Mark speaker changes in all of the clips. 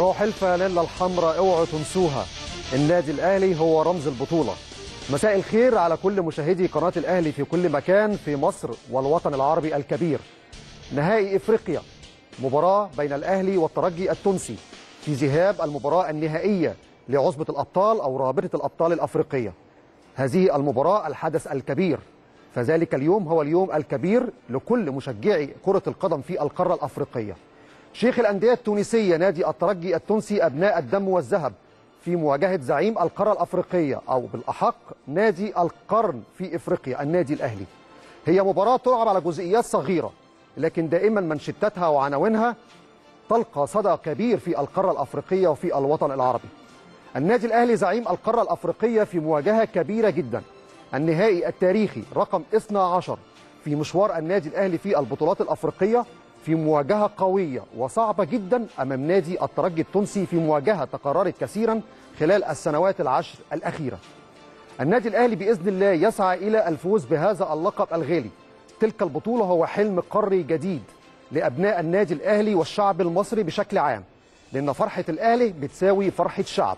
Speaker 1: روح الفانيلا الحمراء اوعوا تنسوها، النادي الاهلي هو رمز البطوله. مساء الخير على كل مشاهدي قناه الاهلي في كل مكان في مصر والوطن العربي الكبير. نهائي افريقيا، مباراه بين الاهلي والترجي التونسي في ذهاب المباراه النهائيه لعصبه الابطال او رابطه الابطال الافريقيه. هذه المباراه الحدث الكبير، فذلك اليوم هو اليوم الكبير لكل مشجعي كره القدم في القاره الافريقيه. شيخ الأندية التونسية نادي الترجي التونسي أبناء الدم والذهب في مواجهة زعيم القارة الأفريقية أو بالأحق نادي القرن في إفريقيا النادي الأهلي. هي مباراة تلعب على جزئيات صغيرة لكن دائما منشطتها وعناوينها تلقى صدى كبير في القارة الأفريقية وفي الوطن العربي. النادي الأهلي زعيم القارة الأفريقية في مواجهة كبيرة جدا، النهائي التاريخي رقم 12 في مشوار النادي الأهلي في البطولات الأفريقية، في مواجهة قوية وصعبة جدا أمام نادي الترجي التونسي في مواجهة تكررت كثيرا خلال السنوات العشر الأخيرة. النادي الأهلي بإذن الله يسعى إلى الفوز بهذا اللقب الغالي. تلك البطولة هو حلم قاري جديد لأبناء النادي الأهلي والشعب المصري بشكل عام، لأن فرحة الأهلي بتساوي فرحة شعب.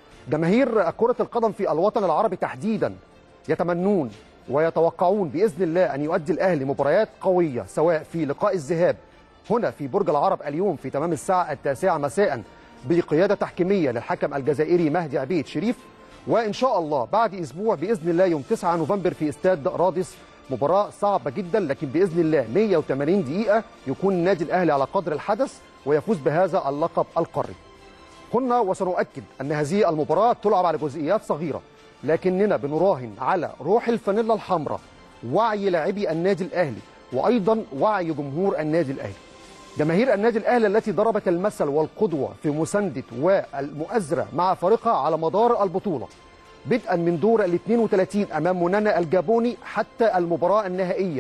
Speaker 1: جماهير كرة القدم في الوطن العربي تحديدا يتمنون ويتوقعون بإذن الله أن يؤدي الأهلي مباريات قوية، سواء في لقاء الذهاب هنا في برج العرب اليوم في تمام الساعة 9 مساء بقيادة تحكيمية للحكم الجزائري مهدي عبيد شريف، وإن شاء الله بعد أسبوع بإذن الله يوم 9 نوفمبر في استاد رادس، مباراة صعبة جدا لكن بإذن الله 180 دقيقة يكون النادي الأهلي على قدر الحدث ويفوز بهذا اللقب القاري. قلنا وسنؤكد أن هذه المباراة تلعب على جزئيات صغيرة، لكننا بنراهن على روح الفانيلا الحمراء، وعي لاعبي النادي الأهلي، وأيضا وعي جمهور النادي الأهلي. جماهير النادي الأهلي التي ضربت المثل والقدوة في مساندة والمؤازرة مع فريقها على مدار البطولة، بدءا من دور ال 32 أمام منانا الجابوني حتى المباراة النهائية،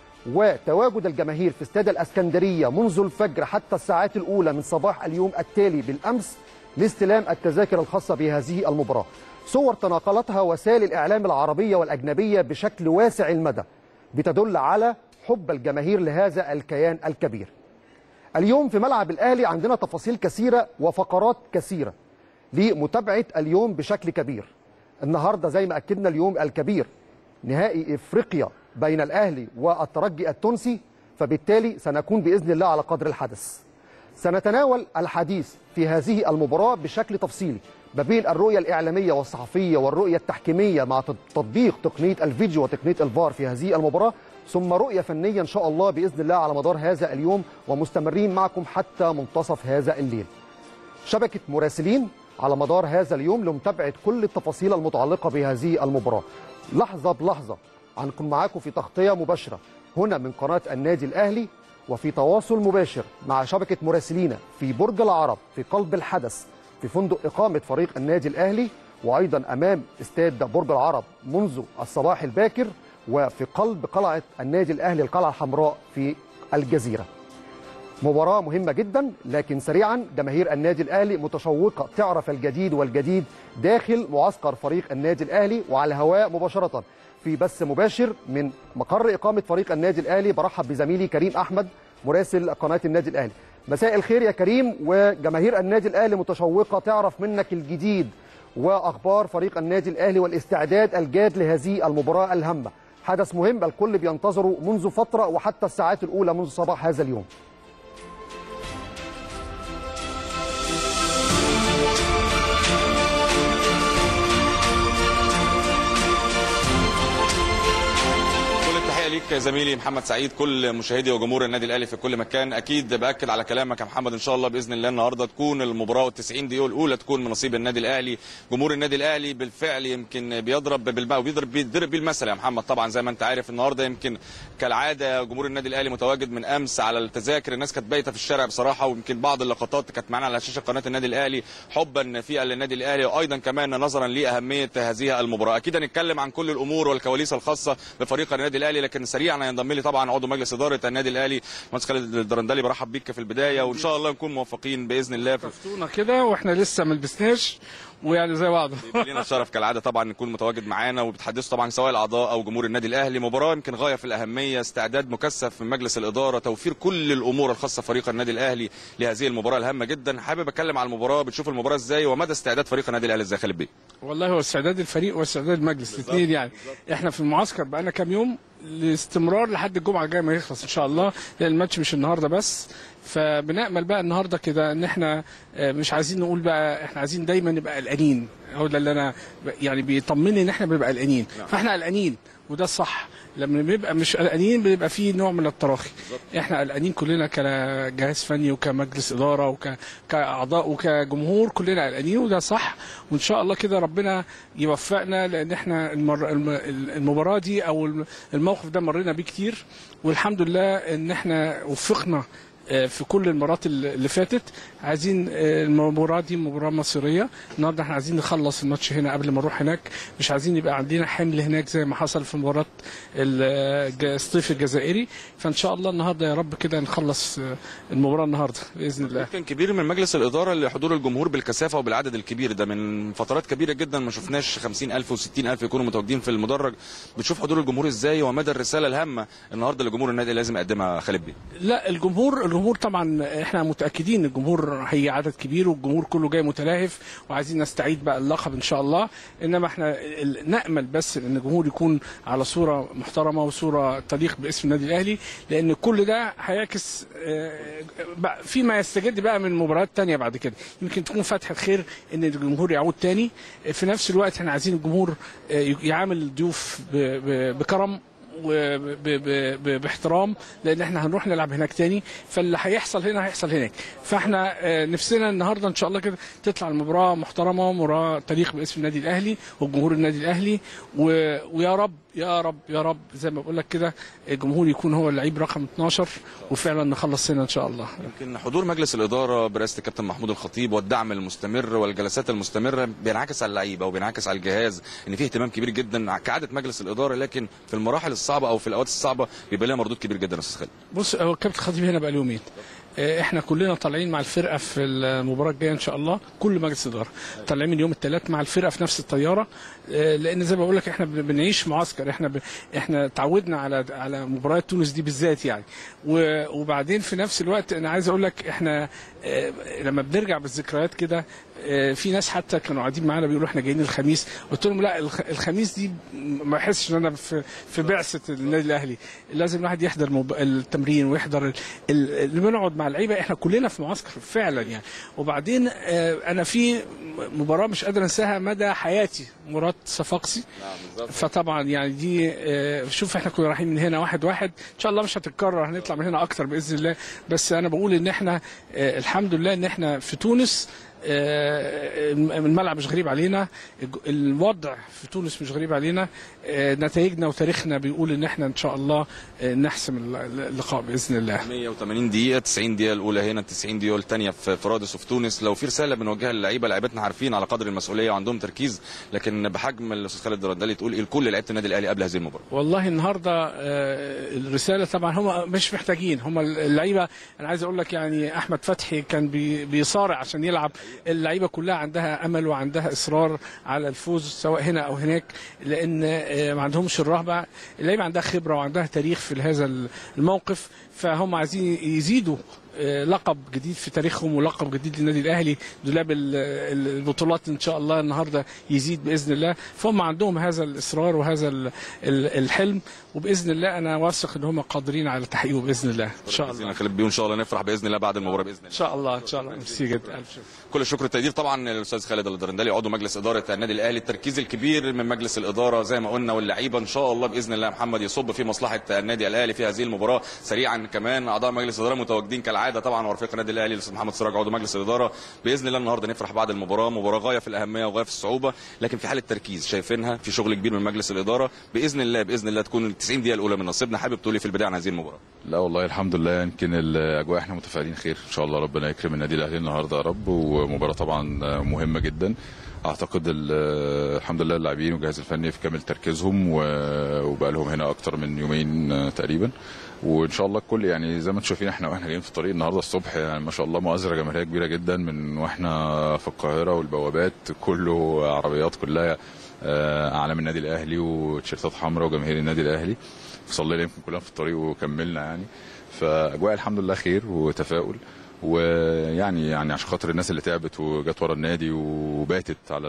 Speaker 1: وتواجد الجماهير في استاد الإسكندرية منذ الفجر حتى الساعات الأولى من صباح اليوم التالي بالأمس لاستلام التذاكر الخاصة بهذه المباراة. صور تناقلتها وسائل الإعلام العربية والأجنبية بشكل واسع المدى بتدل على حب الجماهير لهذا الكيان الكبير. اليوم في ملعب الأهلي عندنا تفاصيل كثيرة وفقرات كثيرة لمتابعة اليوم بشكل كبير. النهاردة زي ما أكدنا اليوم الكبير نهائي إفريقيا بين الأهلي والترجي التونسي، فبالتالي سنكون بإذن الله على قدر الحدث. سنتناول الحديث في هذه المباراة بشكل تفصيلي ما بين الرؤية الإعلامية والصحفية والرؤية التحكيمية مع تطبيق تقنية الفيديو وتقنية الفار في هذه المباراة، ثم رؤية فنية إن شاء الله بإذن الله على مدار هذا اليوم، ومستمرين معكم حتى منتصف هذا الليل. شبكة مراسلين على مدار هذا اليوم لمتابعة كل التفاصيل المتعلقة بهذه المباراة. لحظة بلحظة هنكون معاكم في تغطية مباشرة هنا من قناة النادي الأهلي، وفي تواصل مباشر مع شبكة مراسلينا في برج العرب في قلب الحدث في فندق إقامة فريق النادي الأهلي، وأيضا أمام استاد برج العرب منذ الصباح الباكر، وفي قلب قلعة النادي الأهلي القلعة الحمراء في الجزيرة. مباراة مهمة جدا، لكن سريعا جماهير النادي الأهلي متشوقة تعرف الجديد والجديد داخل معسكر فريق النادي الأهلي، وعلى الهواء مباشرة في بث مباشر من مقر إقامة فريق النادي الأهلي. برحب بزميلي كريم أحمد مراسل قناة النادي الأهلي. مساء الخير يا كريم، وجماهير النادي الأهلي متشوقة تعرف منك الجديد وأخبار فريق النادي الأهلي والاستعداد الجاد لهذه المباراة الهامة، حدث مهم الكل بينتظره منذ فترة وحتى الساعات الأولى منذ صباح هذا اليوم.
Speaker 2: ليك زميلي محمد سعيد، كل مشاهدي وجمهور النادي الاهلي في كل مكان. اكيد باكد على كلامك يا محمد، ان شاء الله باذن الله النهارده تكون المباراه وال90 دقيقه الاولى تكون من نصيب النادي الاهلي. جمهور النادي الاهلي بالفعل يمكن بيضرب بالمثل يا محمد. طبعا زي ما انت عارف النهارده يمكن كالعاده جمهور النادي الاهلي متواجد من امس على التذاكر، الناس كانت بايته في الشارع بصراحه، ويمكن بعض اللقطات كانت معانا على شاشه قناه النادي الاهلي حبا في النادي الاهلي، وايضا كمان نظرا لاهميه هذه المباراه. اكيد هنتكلم عن كل الامور والكواليس الخاصه بفريق النادي الاهلي، لكن سريعا هينضم لي طبعا عضو مجلس اداره النادي الاهلي المهندس خالد الدرندلي. برحب بيك في البدايه، وان شاء الله نكون موفقين باذن الله.
Speaker 3: شفتونا كده واحنا لسه ما لبسناش ويعني زي بعض.
Speaker 2: لينا الشرف كالعاده طبعا نكون متواجد معانا، وبتحدثوا طبعا سواء الاعضاء او جمهور النادي الاهلي. مباراه يمكن غايه في الاهميه، استعداد مكثف من مجلس الاداره، توفير كل الامور الخاصه بفريق النادي الاهلي لهذه المباراه الهامه جدا. حابب اتكلم على المباراه، بتشوف المباراه ازاي ومدى استعداد فريق النادي الاهلي ازاي خالد بيه؟
Speaker 3: والله هو استعداد الفريق واستعداد المجلس الاثنين يعني. احنا في المعسكر بقالنا كام يوم لاستمرار لحد الجمعه الجايه ما يخلص ان شاء الله، لان الماتش مش النهارده بس. فبنأمل بقى النهارده كده ان احنا مش عايزين نقول بقى، احنا عايزين دايما نبقى قلقانين. هو ده اللي انا يعني بيطمني ان احنا بنبقى قلقانين، فاحنا قلقانين وده الصح. لما بنبقى مش قلقانين بيبقى فيه نوع من التراخي. احنا قلقانين كلنا كجهاز فني وكمجلس اداره وكاعضاء وكجمهور، كلنا قلقانين وده صح. وان شاء الله كده ربنا يوفقنا، لان احنا المباراه دي او الموقف ده مرينا بيه كتير، والحمد لله ان احنا وفقنا في كل المرات اللي فاتت. عايزين المباراه دي مباراه مصيريه. النهارده احنا عايزين نخلص الماتش هنا قبل ما نروح هناك، مش عايزين يبقى عندنا حمل هناك زي ما حصل في مباراه الصيف الجزائري. فان شاء الله النهارده يا رب كده نخلص المباراه النهارده باذن الله.
Speaker 2: كان كبير من مجلس الاداره لحضور الجمهور بالكثافه وبالعدد الكبير ده. من فترات كبيره جدا ما شفناش 50,000 و60,000 يكونوا متواجدين في المدرج. بتشوف حضور الجمهور ازاي ومدى الرساله الهامه النهارده لجمهور النادي لازم يقدمها خالد بيه؟
Speaker 3: لا، الجمهور طبعا احنا متاكدين الجمهور هي عدد كبير والجمهور كله جاي متلاهف وعايزين نستعيد بقى اللقب ان شاء الله. انما احنا نامل بس ان الجمهور يكون على صوره محترمه وصوره تليق باسم النادي الاهلي، لان كل ده هيعكس فيما يستجد بقى من مباريات تانية بعد كده. يمكن تكون فتحه خير ان الجمهور يعود تاني. في نفس الوقت احنا عايزين الجمهور يعامل الضيوف بكرم وباحترام، لان احنا هنروح نلعب هناك تاني، فاللي هيحصل هنا هيحصل هناك. فاحنا نفسنا النهارده ان شاء الله كده تطلع المباراه محترمه، مباراه تليق باسم النادي الاهلي وجمهور النادي الاهلي، ويا رب يا رب يا رب زي ما بقول لك كده الجمهور يكون هو اللعيب رقم 12 وفعلا نخلص هنا ان شاء الله.
Speaker 2: يمكن حضور مجلس الاداره برئاسه الكابتن محمود الخطيب والدعم المستمر والجلسات المستمره بينعكس على اللعيبه وبينعكس على الجهاز ان فيه اهتمام كبير جدا كعاده مجلس الاداره، لكن في المراحل الصعبه او في الاوقات الصعبه بيبقى لها مردود كبير جدا يا استاذ خالد.
Speaker 3: بص، هو الكابتن الخطيب هنا بقى له يومين. احنا كلنا طالعين مع الفرقه في المباراه الجايه ان شاء الله، كل مجلس اداره طالعين من يوم الثلاث مع الفرقه في نفس الطياره، لان زي ما بقول لك احنا بنعيش معسكر. احنا تعودنا على مباريات تونس دي بالذات يعني. وبعدين في نفس الوقت انا عايز اقول لك احنا لما بنرجع بالذكريات كده، في ناس حتى كانوا قاعدين معانا بيقولوا احنا جايين الخميس. قلت لهم لا، الخميس دي ما احسش ان انا في بعثه النادي الاهلي. لازم الواحد يحضر التمرين ويحضر اللي بنقعد مع اللعيبه. احنا كلنا في معسكر فعلا يعني. وبعدين انا في مباراه مش قادر انساها مدى حياتي، مباراه صفاقسي. فطبعا يعني دي شوف احنا كنا رايحين من هنا 1-1 ان شاء الله مش هتتكرر، هنطلع من هنا اكتر باذن الله. بس انا بقول ان احنا الحمد لله ان احنا في تونس الملعب مش غريب علينا، الوضع في تونس مش غريب علينا، نتائجنا وتاريخنا بيقول ان احنا ان شاء الله نحسم اللقاء باذن الله.
Speaker 2: 180 دقيقه، 90 دقيقه الاولى هنا، 90 دقيقه الثانيه في رادس وفي تونس. لو في رساله بنوجهها للعيبه، لعيبتنا عارفين على قدر المسؤوليه وعندهم تركيز، لكن بحجم الاستاذ خالد الدرندلي تقول ايه لكل لعيبه النادي الاهلي قبل هذه المباراه؟
Speaker 3: والله النهارده الرساله طبعا هم مش محتاجين، هم اللعيبه. انا عايز اقول لك يعني احمد فتحي كان بيصارع عشان يلعب. اللعيبه كلها عندها امل وعندها اصرار على الفوز سواء هنا او هناك، لان ما عندهمش الرهبه. اللعيبه عندها خبره وعندها تاريخ في هذا الموقف، فهم عايزين يزيدوا لقب جديد في تاريخهم ولقب جديد للنادي الاهلي. دولاب البطولات ان شاء الله النهارده يزيد باذن الله. فهم عندهم هذا الاصرار وهذا الحلم، وباذن الله انا واثق ان هم قادرين على تحقيقه باذن الله ان شاء الله.
Speaker 2: خالد بيه، ان شاء الله نفرح باذن الله بعد المباراه باذن الله.
Speaker 3: ان شاء الله ان شاء الله. ميرسي جدا، الف شكر.
Speaker 2: كل الشكر والتقدير طبعا للاستاذ خالد الدرندلي عضو مجلس اداره النادي الاهلي. التركيز الكبير من مجلس الاداره زي ما قلنا، واللعيبه ان شاء الله باذن الله محمد يصب في مصلحه النادي الاهلي في هذه المباراه. سريعا كمان اعضاء مجلس الاداره متواجدين كالعاده طبعا، ورفيق النادي الاهلي الاستاذ محمد سراج عضو مجلس الاداره. باذن الله النهارده نفرح بعد المباراه، مباراه غايه في الاهميه وغايه في الصعوبه، لكن في حاله تركيز شايفينها، في شغل كبير من مجلس الاداره. باذن الله تكون ال 90 دقيقه الاولى من نصيبنا. حابب تقولي في البدايه عن هذه المباراه؟
Speaker 4: لا والله الحمد لله، يمكن الاجواء احنا متفائلين خير ان شاء الله. ربنا يكرم النادي الاهلي النهارده يا رب. ومباراه طبعا مهمه جدا اعتقد الحمد لله اللاعبين والجهاز الفني في كامل تركيزهم، وبقى لهم هنا اكتر من يومين تقريبا، وان شاء الله الكل يعني زي ما انتم شايفين احنا واحنا جايين في الطريق النهارده الصبح يعني ما شاء الله مؤازره جماهيريه كبيره جدا من واحنا في القاهره، والبوابات كله عربيات كلها اعلام النادي الاهلي وتيشيرتات حمراء وجماهير النادي الاهلي. صلينا يمكن كلنا في الطريق وكملنا يعني، فاجواء الحمد لله خير وتفاؤل، ويعني عشان خاطر الناس اللي تعبت وجت ورا النادي وباتت على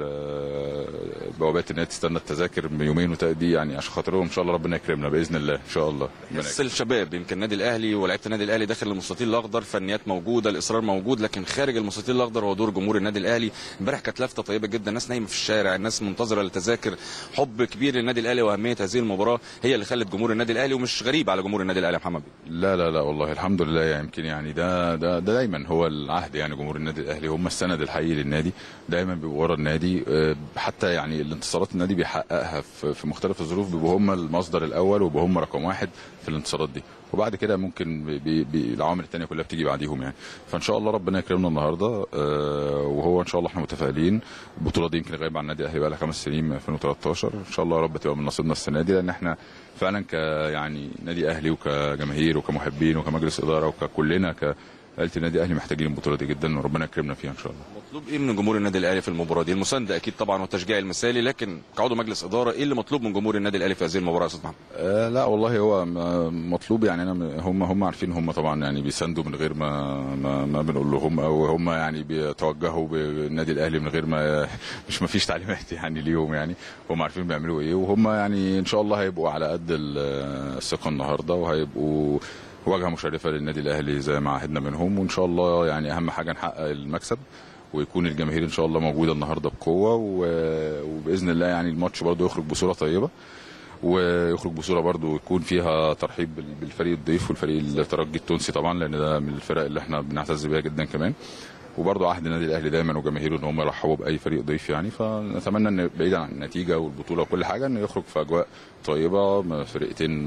Speaker 4: بوابات النادي تستنى التذاكر بيومين دي، يعني عشان خاطرهم ان شاء الله ربنا يكرمنا باذن الله ان شاء الله.
Speaker 2: بس الشباب يمكن النادي الاهلي ولاعيبه النادي الاهلي داخل المستطيل الاخضر، فنيات موجوده، الاصرار موجود، لكن خارج المستطيل الاخضر هو دور جمهور النادي الاهلي. امبارح كانت لفته طيبه جدا، الناس نايمه في الشارع، الناس منتظره للتذاكر، حب كبير للنادي الاهلي واهميه هذه المباراه هي اللي خلت جمهور النادي الاهلي، ومش غريب على جمهور النادي الاهلي يا محمد.
Speaker 4: لا لا لا والله الحمد لله، يعني يمكن يعني ده دايما هو العهد، يعني جمهور النادي الاهلي هم السند الحقيقي للنادي، دايما بيبقوا ورا النادي، حتى يعني الانتصارات النادي بيحققها في مختلف الظروف بيبقوا هم المصدر الاول وبيبقوا هم رقم واحد في الانتصارات دي، وبعد كده ممكن العوامل الثانيه كلها بتيجي بعديهم يعني. فان شاء الله ربنا يكرمنا النهارده، وهو ان شاء الله احنا متفائلين. البطوله دي يمكن غايبه عن النادي الاهلي بقى لها 5 سنين من 2013، ان شاء الله يا رب تبقى من نصيبنا السنه دي، لان احنا فعلا يعني نادي اهلي وكجماهير وكمحبين وكمجلس اداره وككلنا عائله النادي الاهلي محتاجين البطوله دي جدا، وربنا يكرمنا فيها ان شاء الله.
Speaker 2: مطلوب ايه من جمهور النادي الاهلي في المباراه دي؟ المسانده اكيد طبعا والتشجيع المثالي، لكن كعضو مجلس اداره ايه اللي مطلوب من جمهور النادي الاهلي في هذه المباراه يا استاذ محمد؟
Speaker 4: لا والله هو مطلوب، يعني انا هم عارفين، هم طبعا يعني بيساندوا من غير ما بنقول لهم، او هم يعني بيتوجهوا بالنادي الاهلي من غير ما ما فيش تعليمات يعني ليهم، يعني هم عارفين بيعملوا ايه، وهم يعني ان شاء الله هيبقوا على قد الثقه النهارده، وهيبقوا واجهه مشرفه للنادي الاهلي زي ما عهدنا منهم، وان شاء الله يعني اهم حاجه نحقق المكسب، ويكون الجماهير ان شاء الله موجوده النهارده بقوه، وباذن الله يعني الماتش برده يخرج بصوره طيبه، ويخرج بصوره برده يكون فيها ترحيب بالفريق الضيف والفريق الترجي التونسي طبعا، لان ده من الفرق اللي احنا بنعتز بيها جدا كمان، وبرضه عهد النادي الاهلي دايما وجماهيره ان هم يرحبوا باي فريق ضيف يعني. فنتمنى ان بعيدا عن النتيجه والبطوله وكل حاجه ان يخرج في اجواء طيبه، فرقتين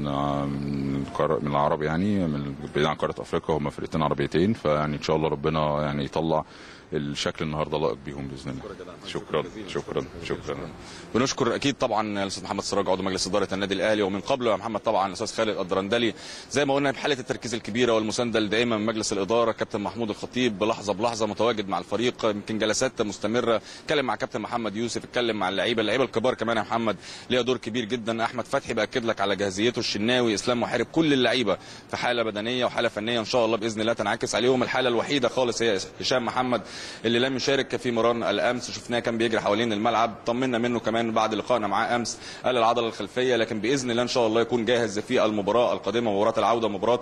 Speaker 4: من العرب يعني، بعيدا عن قاره افريقيا، هم فرقتين عربيتين، فيعني ان شاء الله ربنا يعني يطلع الشكل النهارده لائق بيهم باذن الله. شكرا.
Speaker 2: بنشكر اكيد طبعا الاستاذ محمد سراج عضو مجلس اداره النادي الاهلي، ومن قبله يا محمد طبعا الاستاذ خالد الدرندلي، زي ما قلنا بحاله التركيز الكبيره والمسانده الدائمه من مجلس الاداره، كابتن محمود الخطيب لحظه بلحظه متواجد مع الفريق، يمكن جلسات مستمره، اتكلم مع كابتن محمد يوسف، اتكلم مع اللعيبه الكبار كمان يا محمد ليها دور كبير جدا، احمد فتحي باكد لك على جاهزيته، الشناوي، اسلام محارب، كل اللعيبه في حاله بدنيه وحاله فنيه ان شاء الله باذن الله تنعكس عليهم. الحاله الوحيده خالص هي هشام محمد اللي لم يشارك في مران الامس، شفناه كان بيجري حوالين الملعب، طمنا منه كمان بعد لقائنا معاه امس، قال العضله الخلفيه، لكن باذن الله ان شاء الله يكون جاهز في المباراه القادمه، مباراه العوده، مباراه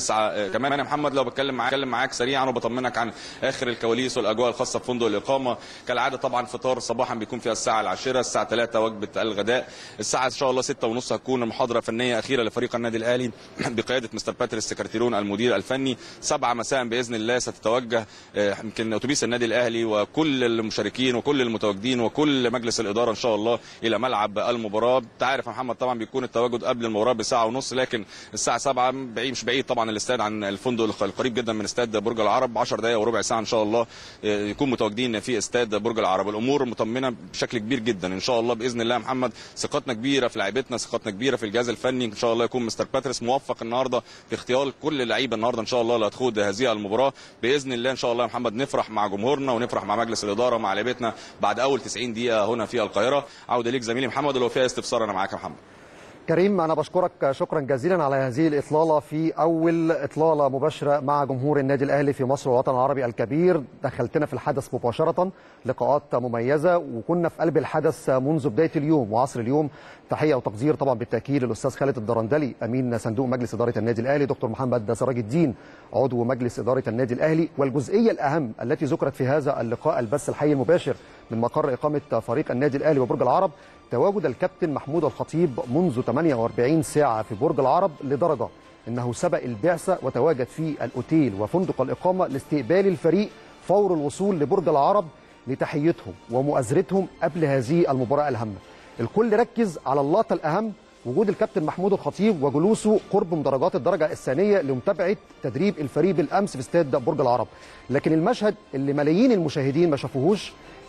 Speaker 2: 9 كمان يا محمد. لو بتكلم معاك سريعا وبطمنك عن اخر الكواليس والاجواء الخاصه بفندق الاقامه، كالعاده طبعا فطار صباحا بيكون فيها الساعه 10، الساعه 3 وجبه الغداء، الساعه ان شاء الله 6:30 هتكون محاضره فنيه اخيره لفريق النادي الاهلي بقياده مستر باتريس سكرتيرون المدير الفني، 7 مساء باذن الله ستتوجه يمكن اتوبيس النادي الاهلي وكل المشاركين وكل المتواجدين وكل مجلس الاداره ان شاء الله الى ملعب المباراه. انت عارف يا محمد طبعا بيكون التواجد قبل المباراه بساعه ونص، لكن الساعه 7 مش بعيد طبعا الاستاد عن الفندق، القريب جدا من استاد برج العرب، 10 دقائق وربع ساعه ان شاء الله يكون متواجدين في استاد برج العرب. الامور مطمنه بشكل كبير جدا ان شاء الله باذن الله يا محمد، ثقتنا كبيره في لعيبتنا، ثقتنا كبيره في الجهاز الفني، ان شاء الله يكون مستر باتريس موفق النهارده في اختيار كل اللعيبه النهارده ان شاء الله اللي هتخوض هذه المباراه باذن الله. ان شاء الله يا محمد نفرح مع جمهورنا ونفرح مع مجلس الاداره ومع لعيبتنا بعد اول 90 دقيقه هنا في القاهره. عوده ليك زميلي محمد، ولو فيها استفسار انا معاك يا محمد.
Speaker 1: كريم، أنا بشكرك شكرا جزيلا على هذه الإطلالة في أول إطلالة مباشرة مع جمهور النادي الأهلي في مصر والوطن العربي الكبير. دخلتنا في الحدث مباشرة، لقاءات مميزة، وكنا في قلب الحدث منذ بداية اليوم وعصر اليوم. تحية وتقدير طبعا بالتأكيد للأستاذ خالد الدرندلي أمين صندوق مجلس إدارة النادي الأهلي، دكتور محمد سراج الدين عضو مجلس إدارة النادي الأهلي. والجزئية الأهم التي ذكرت في هذا اللقاء البث الحي المباشر من مقر إقامة فريق النادي الأهلي وبرج العرب، تواجد الكابتن محمود الخطيب منذ 48 ساعة في برج العرب، لدرجة أنه سبق البعثة وتواجد في الأوتيل وفندق الإقامة لاستقبال الفريق فور الوصول لبرج العرب لتحيتهم ومؤازرتهم قبل هذه المباراة الهامة. الكل ركز على اللقطة الأهم، وجود الكابتن محمود الخطيب وجلوسه قرب مدرجات الدرجة الثانية لمتابعة تدريب الفريق بالأمس في استاد برج العرب. لكن المشهد اللي ملايين المشاهدين ما شافوهوش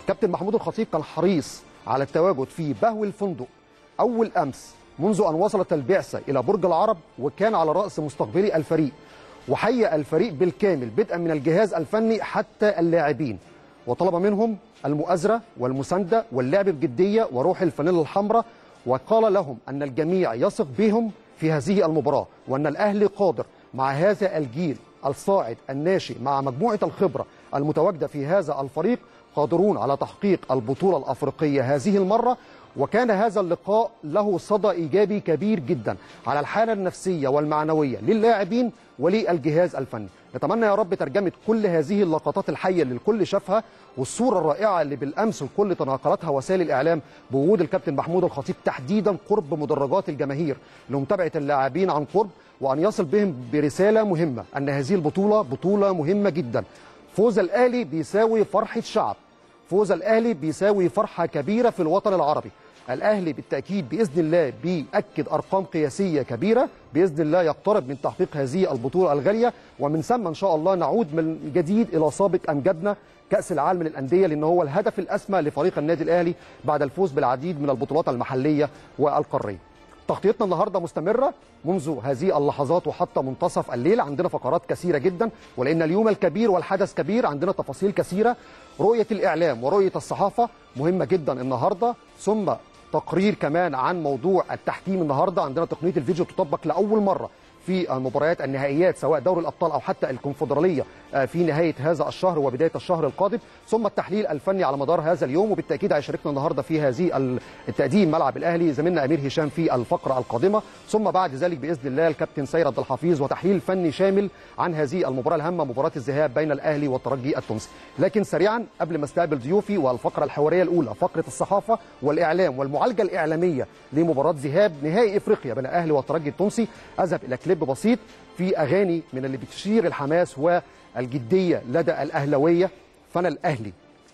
Speaker 1: كابتن محمود الخطيب كان حريص على التواجد في بهو الفندق أول أمس منذ أن وصلت البعثة إلى برج العرب، وكان على رأس مستقبلي الفريق، وحيّ الفريق بالكامل بدءا من الجهاز الفني حتى اللاعبين، وطلب منهم المؤازرة والمساندة واللعب بجدية وروح الفانيلا الحمراء، وقال لهم أن الجميع يثق بهم في هذه المباراة، وأن الأهلي قادر مع هذا الجيل الصاعد الناشئ مع مجموعة الخبرة المتواجدة في هذا الفريق قادرون على تحقيق البطولة الأفريقية هذه المرة. وكان هذا اللقاء له صدى إيجابي كبير جدا على الحالة النفسية والمعنوية للاعبين وللجهاز الفني. نتمنى يا رب ترجمة كل هذه اللقطات الحية اللي الكل شافها والصورة الرائعة اللي بالأمس الكل تناقلتها وسائل الإعلام بوجود الكابتن محمود الخطيب تحديدا قرب مدرجات الجماهير لمتابعة اللاعبين عن قرب، وأن يصل بهم برسالة مهمة أن هذه البطولة بطولة مهمة جدا. فوز الأهلي بيساوي فرحة شعب، فوز الأهلي بيساوي فرحة كبيرة في الوطن العربي. الأهلي بالتأكيد بإذن الله بيأكد أرقام قياسية كبيرة، بإذن الله يقترب من تحقيق هذه البطولة الغالية، ومن ثم إن شاء الله نعود من جديد إلى سابق أمجادنا كأس العالم للأندية، لأنه هو الهدف الأسمى لفريق النادي الأهلي بعد الفوز بالعديد من البطولات المحلية والقارية. تغطيتنا النهارده مستمرة منذ هذه اللحظات وحتى منتصف الليل، عندنا فقرات كثيرة جدا، ولأن اليوم الكبير والحدث كبير عندنا تفاصيل كثيرة. رؤية الإعلام ورؤية الصحافة مهمة جدا النهارده، ثم تقرير كمان عن موضوع التحكيم. النهارده عندنا تقنية الفيديو تطبق لأول مرة في المباريات النهائيات سواء دوري الأبطال أو حتى الكونفدرالية في نهاية هذا الشهر وبداية الشهر القادم، ثم التحليل الفني على مدار هذا اليوم. وبالتأكيد هيشاركنا النهارده في هذه التقديم ملعب الأهلي زميلنا أمير هشام في الفقرة القادمة، ثم بعد ذلك بإذن الله الكابتن سيد عبد الحفيظ وتحليل فني شامل عن هذه المباراة الهامة، مباراة الذهاب بين الأهلي والترجي التونسي. لكن سريعا قبل ما استقبل ضيوفي والفقرة الحوارية الأولى، فقرة الصحافة والإعلام والمعالجة الإعلامية لمباراة ذهاب نهائي إفريقيا بين الأهلي والترجي التونسي، أذهب إلى كليب بسيط في أغاني من اللي بتشير الحماس والجدية لدى الأهلوية. فأنا الأهلي.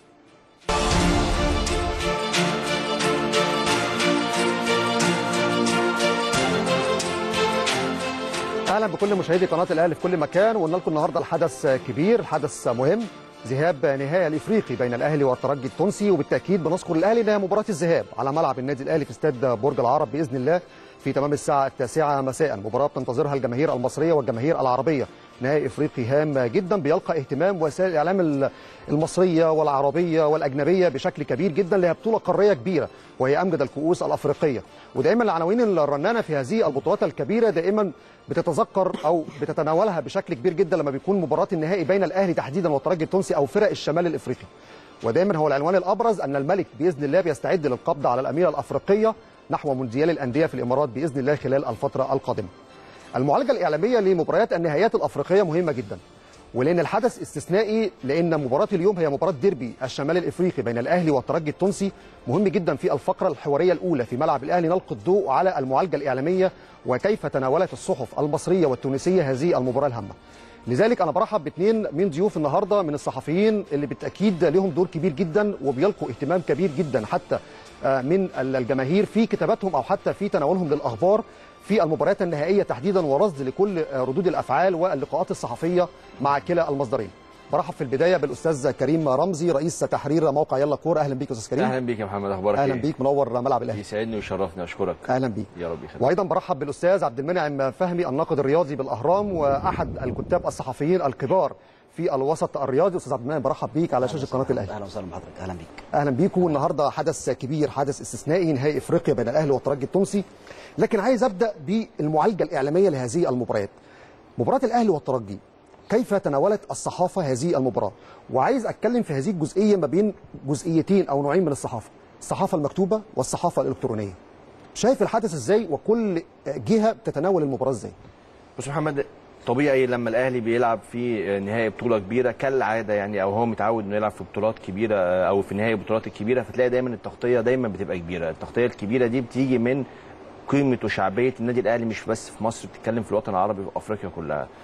Speaker 1: أهلا بكل مشاهدي قناة الأهلي في كل مكان، وقلنا لكم النهارده الحدث كبير، حدث مهم، ذهاب نهائي الإفريقي بين الأهلي والترجي التونسي. وبالتأكيد بنذكر الأهلي إنها مباراة الذهاب على ملعب النادي الأهلي في استاد برج العرب بإذن الله في تمام الساعة 9 مساء. مباراة بتنتظرها الجماهير المصرية والجماهير العربية، نهائي إفريقي هام جدا بيلقى اهتمام وسائل الإعلام المصرية والعربية والأجنبية بشكل كبير جدا، لها بطولة قارية كبيرة وهي أمجد الكؤوس الأفريقية. ودائما العناوين الرنانة في هذه البطولات الكبيرة دائما بتتذكر أو بتتناولها بشكل كبير جدا لما بيكون مباراة النهائي بين الأهلي تحديدا والترجي التونسي أو فرق الشمال الإفريقي. ودائما هو العنوان الأبرز أن الملك بإذن الله بيستعد للقبض على الأميرة الأفريقية نحو مونديال الأندية في الإمارات بإذن الله خلال الفترة القادمة. المعالجة الإعلامية لمباريات النهائيات الأفريقية مهمة جدا، ولأن الحدث استثنائي، لأن مباراة اليوم هي مباراة ديربي الشمال الإفريقي بين الأهلي والترجي التونسي. مهم جدا في الفقرة الحوارية الأولى في ملعب الأهلي نلقي الضوء على المعالجة الإعلامية وكيف تناولت الصحف المصرية والتونسية هذه المباراة الهامة. لذلك أنا برحب باثنين من ضيوف النهارده من الصحفيين اللي بالتأكيد لهم دور كبير جدا وبيلقوا اهتمام كبير جدا حتى من الجماهير في كتاباتهم أو حتى في تناولهم للأخبار في المباريات النهائية تحديدا، ورصد لكل ردود الأفعال واللقاءات الصحفية مع كلا المصدرين. برحب في البداية بالأستاذ كريم رمزي رئيس تحرير موقع يلا كورة. أهلا بيك أستاذ كريم.
Speaker 5: أهلا بيك يا محمد، أخبارك
Speaker 1: أهلا بيك، منور ملعب الأهلي.
Speaker 5: يسعدني ويشرفني، أشكرك.
Speaker 1: أهلا بيك.
Speaker 5: يا رب يخليك.
Speaker 1: وأيضا برحب بالأستاذ عبد المنعم فهمي الناقد الرياضي بالأهرام وأحد الكتاب الصحفيين الكبار في الوسط الرياضي. أستاذ عبد المنعم برحب بيك على شاشة قناة الأهلي.
Speaker 6: أهلا وسهلا بحضرتك. أهلا بيك.
Speaker 1: أهلا بيكم. النهارده حدث كبير، حدث استثنائي، نهائي إفريقيا بين الأهلي والترجي التونسي. لكن عايز أبدأ بالمعالجة الإعلامية لهذه المباريات. مباراة الأهلي والترجي، كيف تناولت الصحافة هذه المباراة؟ وعايز أتكلم في هذه الجزئية ما بين جزئيتين أو نوعين من الصحافة، الصحافة المكتوبة والصحافة الإلكترونية. شايف الحدث إزاي وكل جهة بتتناول المباراة إزاي؟
Speaker 5: بص محمد، طبيعي لما الأهلي بيلعب في نهائي بطولة كبيرة كالعادة يعني، أو هو متعود إنه يلعب في بطولات كبيرة أو في نهائي بطولات الكبيرة، فتلاقي دايما التغطية دايما بتبقى كبيرة. التغطية الكبيرة دي بتيجي من قيمة وشعبية النادي الأهلي مش بس في مصر، بتتكلم في الوطن العربي وفي أفريقيا كلها.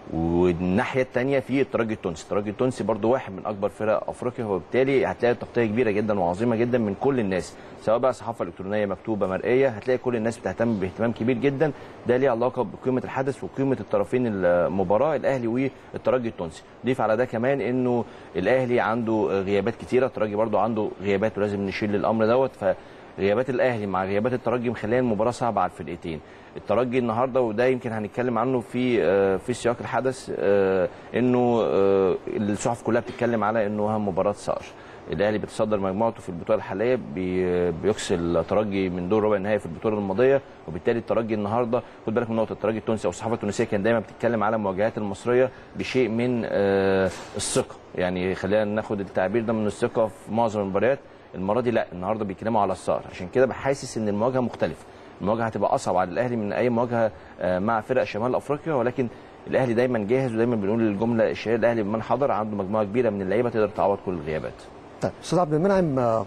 Speaker 5: والناحيه الثانيه في الترجي التونسي. الترجي التونسي برضو واحد من اكبر فرق افريقيا، وبالتالي هتلاقي تغطيه كبيره جدا وعظيمه جدا من كل الناس، سواء بقى صحافه الكترونيه مكتوبه مرئيه، هتلاقي كل الناس بتهتم باهتمام كبير جدا. ده ليه علاقه بقيمه الحدث وقيمه الطرفين المباراه، الاهلي والترجي التونسي. ضيف على ده كمان انه الاهلي عنده غيابات كتيره، الترجي برضو عنده غيابات ولازم نشيل الامر دوت. فغيابات الاهلي مع غيابات الترجي مخليه المباراه صعبه على الفرقتين. الترجي النهارده وده يمكن هنتكلم عنه في سياق الحدث، انه الصحف كلها بتتكلم على انه مباراه صقر. الاهلي بيتصدر مجموعته في البطوله الحاليه، بيكسر الترجي من دور ربع النهائي في البطوله الماضيه، وبالتالي الترجي النهارده خد بالك من نقطه، الترجي التونسي او الصحافه التونسيه كان دايما بتتكلم على المواجهات المصريه بشيء من الثقه، يعني خلينا ناخد التعبير ده من الثقه في معظم المباريات. المره دي لا، النهارده بيتكلموا على الصقر، عشان كده بحاسس ان المواجهه مختلفه. المواجهه هتبقى اصعب على الاهلي من اي مواجهه مع فرق شمال افريقيا، ولكن الاهلي دايما جاهز، ودايما بنقول الجمله الشهيره الاهلي بمن حضر، عنده مجموعه كبيره من اللعيبه تقدر تعوض كل الغيابات.
Speaker 1: طيب استاذ عبد المنعم،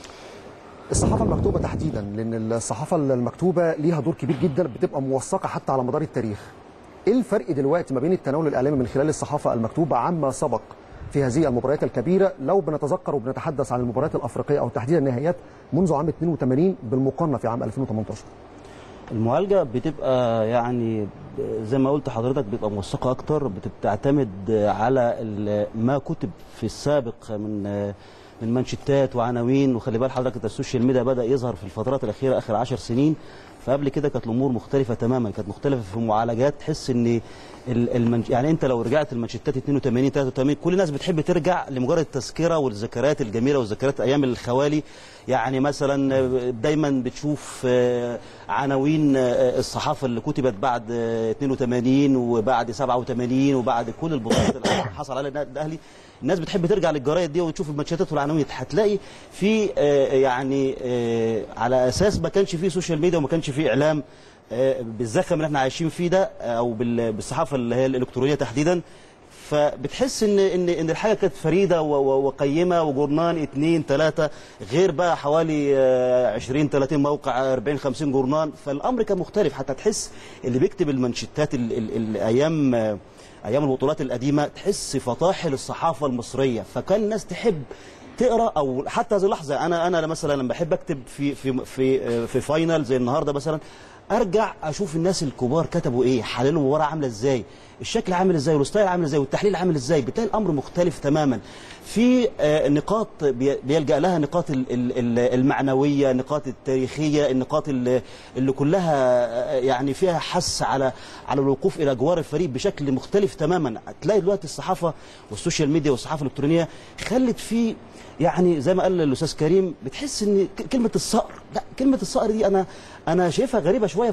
Speaker 1: الصحافه المكتوبه تحديدا، لان الصحافه المكتوبه ليها دور كبير جدا، بتبقى موثقه حتى على مدار التاريخ. ايه الفرق دلوقتي ما بين التناول الاعلامي من خلال الصحافه المكتوبه عما سبق في هذه المباريات الكبيره، لو بنتذكر وبنتحدث عن المباريات الافريقيه او تحديدا النهائيات منذ عام 82 بالمقارنه في عام 2018؟
Speaker 6: المعالجه بتبقى يعني زي ما قلت حضرتك بتبقى موثقه اكتر، بتعتمد على ما كتب في السابق من منشطات وعناوين. وخلي بال حضرتك السوشيال ميديا بدا يظهر في الفترات الاخيره اخر 10 سنين، فقبل كده كانت الامور مختلفه تماما، كانت مختلفه في معالجات. تحس ان يعني انت لو رجعت المانشيتات 82 83 كل الناس بتحب ترجع لمجرد التذكره والذكريات الجميله والذكريات ايام الخوالي. يعني مثلا دايما بتشوف عناوين الصحافه اللي كتبت بعد 82 وبعد 87 وبعد كل البطولات اللي حصل عليها الاهلي، الناس بتحب ترجع للجرايد دي وتشوف الماتشات والعناوين. هتلاقي في يعني على اساس ما كانش فيه سوشيال ميديا وما كانش فيه اعلام بالزخم اللي احنا عايشين فيه ده، او بالصحافه اللي هي الالكترونيه تحديدا، فبتحس ان الحاجه كانت فريده وقيمه، وجورنان 2 3 غير بقى حوالي 20 30 موقع 40 50 جورنان، فالامر كان مختلف. حتى تحس اللي بيكتب المانشيتات ايام البطولات القديمه تحس فطاحل الصحافه المصريه، فكان الناس تحب تقرا. او حتى هذه اللحظه انا مثلا لما بحب اكتب في فاينل زي النهارده مثلا، ارجع اشوف الناس الكبار كتبوا ايه، حللوا المباراه عامله ازاي، الشكل عامل ازاي، والستايل عامل ازاي، والتحليل عامل ازاي. بالتالي الامر مختلف تماما. في نقاط بيلجا لها، نقاط المعنويه، نقاط التاريخيه، النقاط اللي كلها يعني فيها حث على الوقوف الى جوار الفريق بشكل مختلف تماما. تلاقي دلوقتي الصحافه والسوشيال ميديا والصحافه الالكترونيه خلت في يعني زي ما قال الاستاذ كريم، بتحس ان كلمه الصقر، لا كلمه الصقر دي انا شايفها غريبه شويه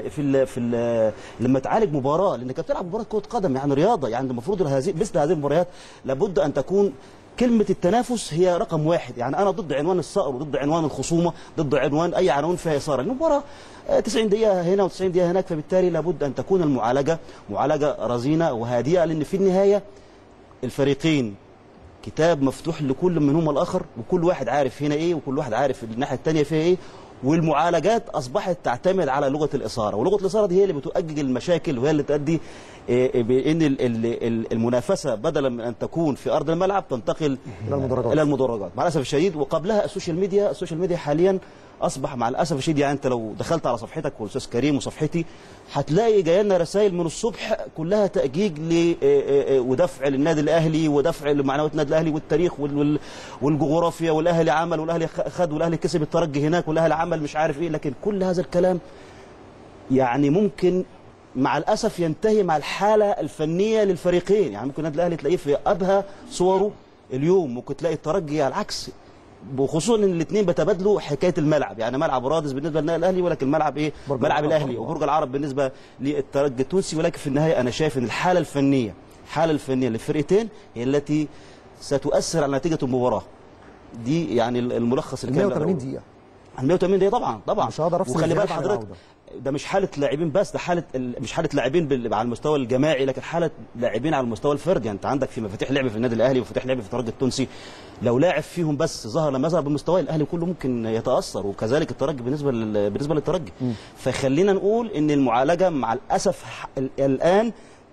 Speaker 6: في لما تعالج مباراه، لانك بتلعب مباراه كره قدم يعني رياضه، يعني المفروض مثل هذه المباريات لابد ان تكون كلمه التنافس هي رقم واحد. يعني انا ضد عنوان الصقر وضد عنوان الخصومه، ضد عنوان اي عنوان فيها اثاره. المباراه 90 دقيقه هنا و90 دقيقه هناك، فبالتالي لابد ان تكون المعالجه معالجه رزينه وهادئه، لان في النهايه الفريقين كتاب مفتوح لكل منهما الاخر، وكل واحد عارف هنا ايه وكل واحد عارف الناحيه الثانيه فيها ايه. والمعالجات اصبحت تعتمد على لغه الاثاره، ولغه الاثاره دي هي اللي بتؤجج المشاكل، وهي اللي تؤدي بان المنافسه بدلا من ان تكون في ارض الملعب تنتقل الى المدرجات مع الاسف الشديد. وقبلها السوشيال ميديا حاليا اصبح مع الاسف الشديد، يعني انت لو دخلت على صفحتك والاستاذ كريم وصفحتي هتلاقي جايه لنا رسائل من الصبح كلها تاجيج ودفع للنادي الاهلي ودفع لمعنويات النادي الاهلي والتاريخ والجغرافيا، والاهلي عمل والاهلي خد والاهلي كسب الترجي هناك والاهلي عمل مش عارف ايه. لكن كل هذا الكلام يعني ممكن مع الاسف ينتهي مع الحاله الفنيه للفريقين. يعني ممكن النادي الاهلي تلاقيه في ابهى صوره اليوم، ممكن تلاقي الترجي على العكس، وخصوصا ان الاثنين بتبادلوا حكايه الملعب. يعني ملعب رادس بالنسبه للنادي الاهلي، ولكن ملعب ايه؟ ملعب الاهلي، وبرج العرب بالنسبه للترجي التونسي. ولكن في النهايه انا شايف ان الحاله الفنيه للفرقتين هي التي ستؤثر على نتيجه المباراه دي. يعني الملخص الكامل
Speaker 1: 180 دقيقه
Speaker 6: 180 دقيقه طبعا
Speaker 1: مش هقدر افصل.
Speaker 6: وخلي بال حضرتك ده مش حاله لاعبين بس، ده حاله مش حاله لاعبين على المستوى الجماعي، لكن حاله لاعبين على المستوى الفردي. يعني انت عندك في مفاتيح لعب في النادي الاهلي ومفاتيح لعب في الترجي التونسي، لو لاعب فيهم بس ظهر لما يظهر بالمستوى الاهلي كله ممكن يتاثر، وكذلك الترجي بالنسبه للترجي. فخلينا نقول ان المعالجه مع الاسف الان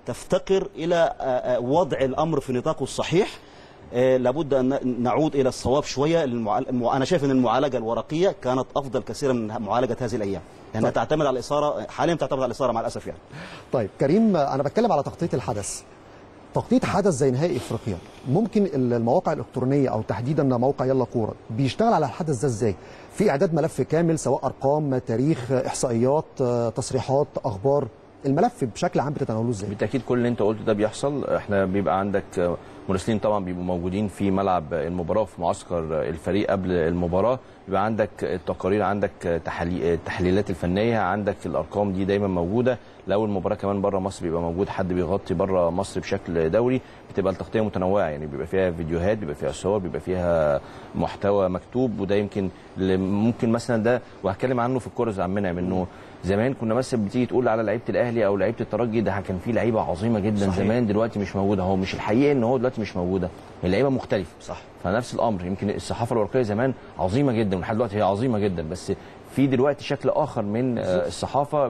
Speaker 6: تفتقر الى وضع الامر في نطاقه الصحيح. لابد ان نعود الى الصواب شويه. انا شايف ان المعالجه الورقيه كانت افضل كثيرا من معالجه هذه الايام، لانها تعتمد على الاثاره، حاليا تعتمد على الاثاره مع الاسف يعني.
Speaker 1: طيب كريم، انا بتكلم على تغطيه الحدث. تغطيه حدث زي نهائي افريقيا، ممكن المواقع الالكترونيه او تحديدا موقع يلا كوره بيشتغل على الحدث ده ازاي؟ في اعداد ملف كامل سواء ارقام، تاريخ، احصائيات، تصريحات، اخبار، الملف بشكل عام بتتناولوه ازاي؟
Speaker 5: بالتاكيد كل اللي انت قلته ده بيحصل. احنا بيبقى عندك مراسلين طبعا بيبقوا موجودين في ملعب المباراه في معسكر الفريق قبل المباراه، بيبقى عندك التقارير، عندك التحليلات الفنيه، عندك الارقام دي دايما موجوده. لو المباراه كمان بره مصر بيبقى موجود حد بيغطي بره مصر بشكل دوري، بتبقى التغطيه متنوعه يعني، بيبقى فيها فيديوهات، بيبقى فيها صور، بيبقى فيها محتوى مكتوب. وده يمكن ممكن مثلا ده وهتكلم عنه في الكوره زي عمنا منه. زمان كنا مثلا بتيجي تقول على لعيبه الاهلي او لعيبه الترجي ده كان في لعيبه عظيمه جدا صحيح. زمان دلوقتي مش موجوده. هو مش الحقيقه ان هو دلوقتي مش موجوده، اللعيبه مختلفه صح. فنفس الامر يمكن الصحافه الورقيه زمان عظيمه جدا ولحد دلوقتي هي عظيمه جدا، بس في دلوقتي شكل اخر من الصحافه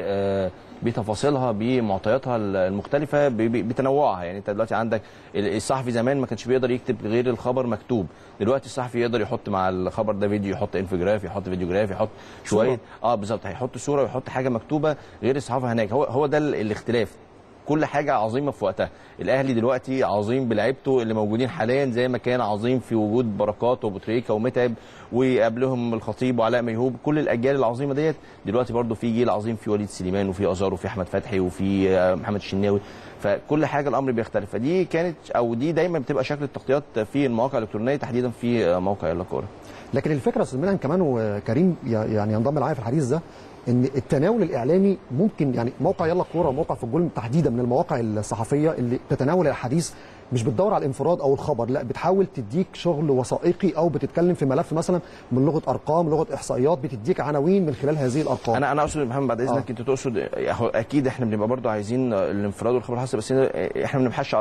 Speaker 5: بتفاصيلها بمعطياتها المختلفه بتنوعها. يعني انت دلوقتي عندك الصحفي زمان ما كانش بيقدر يكتب غير الخبر مكتوب، دلوقتي الصحفي يقدر يحط مع الخبر ده فيديو، يحط انفوجراف، يحط فيديوجراف، يحط شويه بالظبط، هيحط صوره ويحط حاجه مكتوبه غير الصحافه هناك. هو ده الاختلاف. كل حاجه عظيمه في وقتها. الاهلي دلوقتي عظيم بلعيبته اللي موجودين حاليا زي ما كان عظيم في وجود بركات وابو تريكه ومتعب وقبلهم الخطيب وعلاء ميهوب. كل الاجيال العظيمه ديت دلوقتي برده في جيل عظيم، في وليد سليمان وفي ازار وفي احمد فتحي وفي محمد الشناوي. فكل حاجه الامر بيختلف. فدي كانت او دي دايما بتبقى شكل التغطيات في المواقع الالكترونيه تحديدا في موقع يلا كوره.
Speaker 1: لكن الفكره استاذ منعم كمان وكريم يعني ينضم معايا في الحديث ده، ان التناول الاعلامي ممكن يعني موقع يلا كوره وموقع في الجول تحديدا من المواقع الصحفيه اللي تتناول الحديث مش بتدور على الانفراد او الخبر، لا بتحاول تديك شغل وثائقي او بتتكلم في ملف مثلا من لغه ارقام، لغه احصائيات، بتديك عناوين من خلال هذه الارقام.
Speaker 5: انا اقصد محمد بعد اذنك انت تقصد اكيد احنا بنبقى برضو عايزين الانفراد والخبر الحصري، بس احنا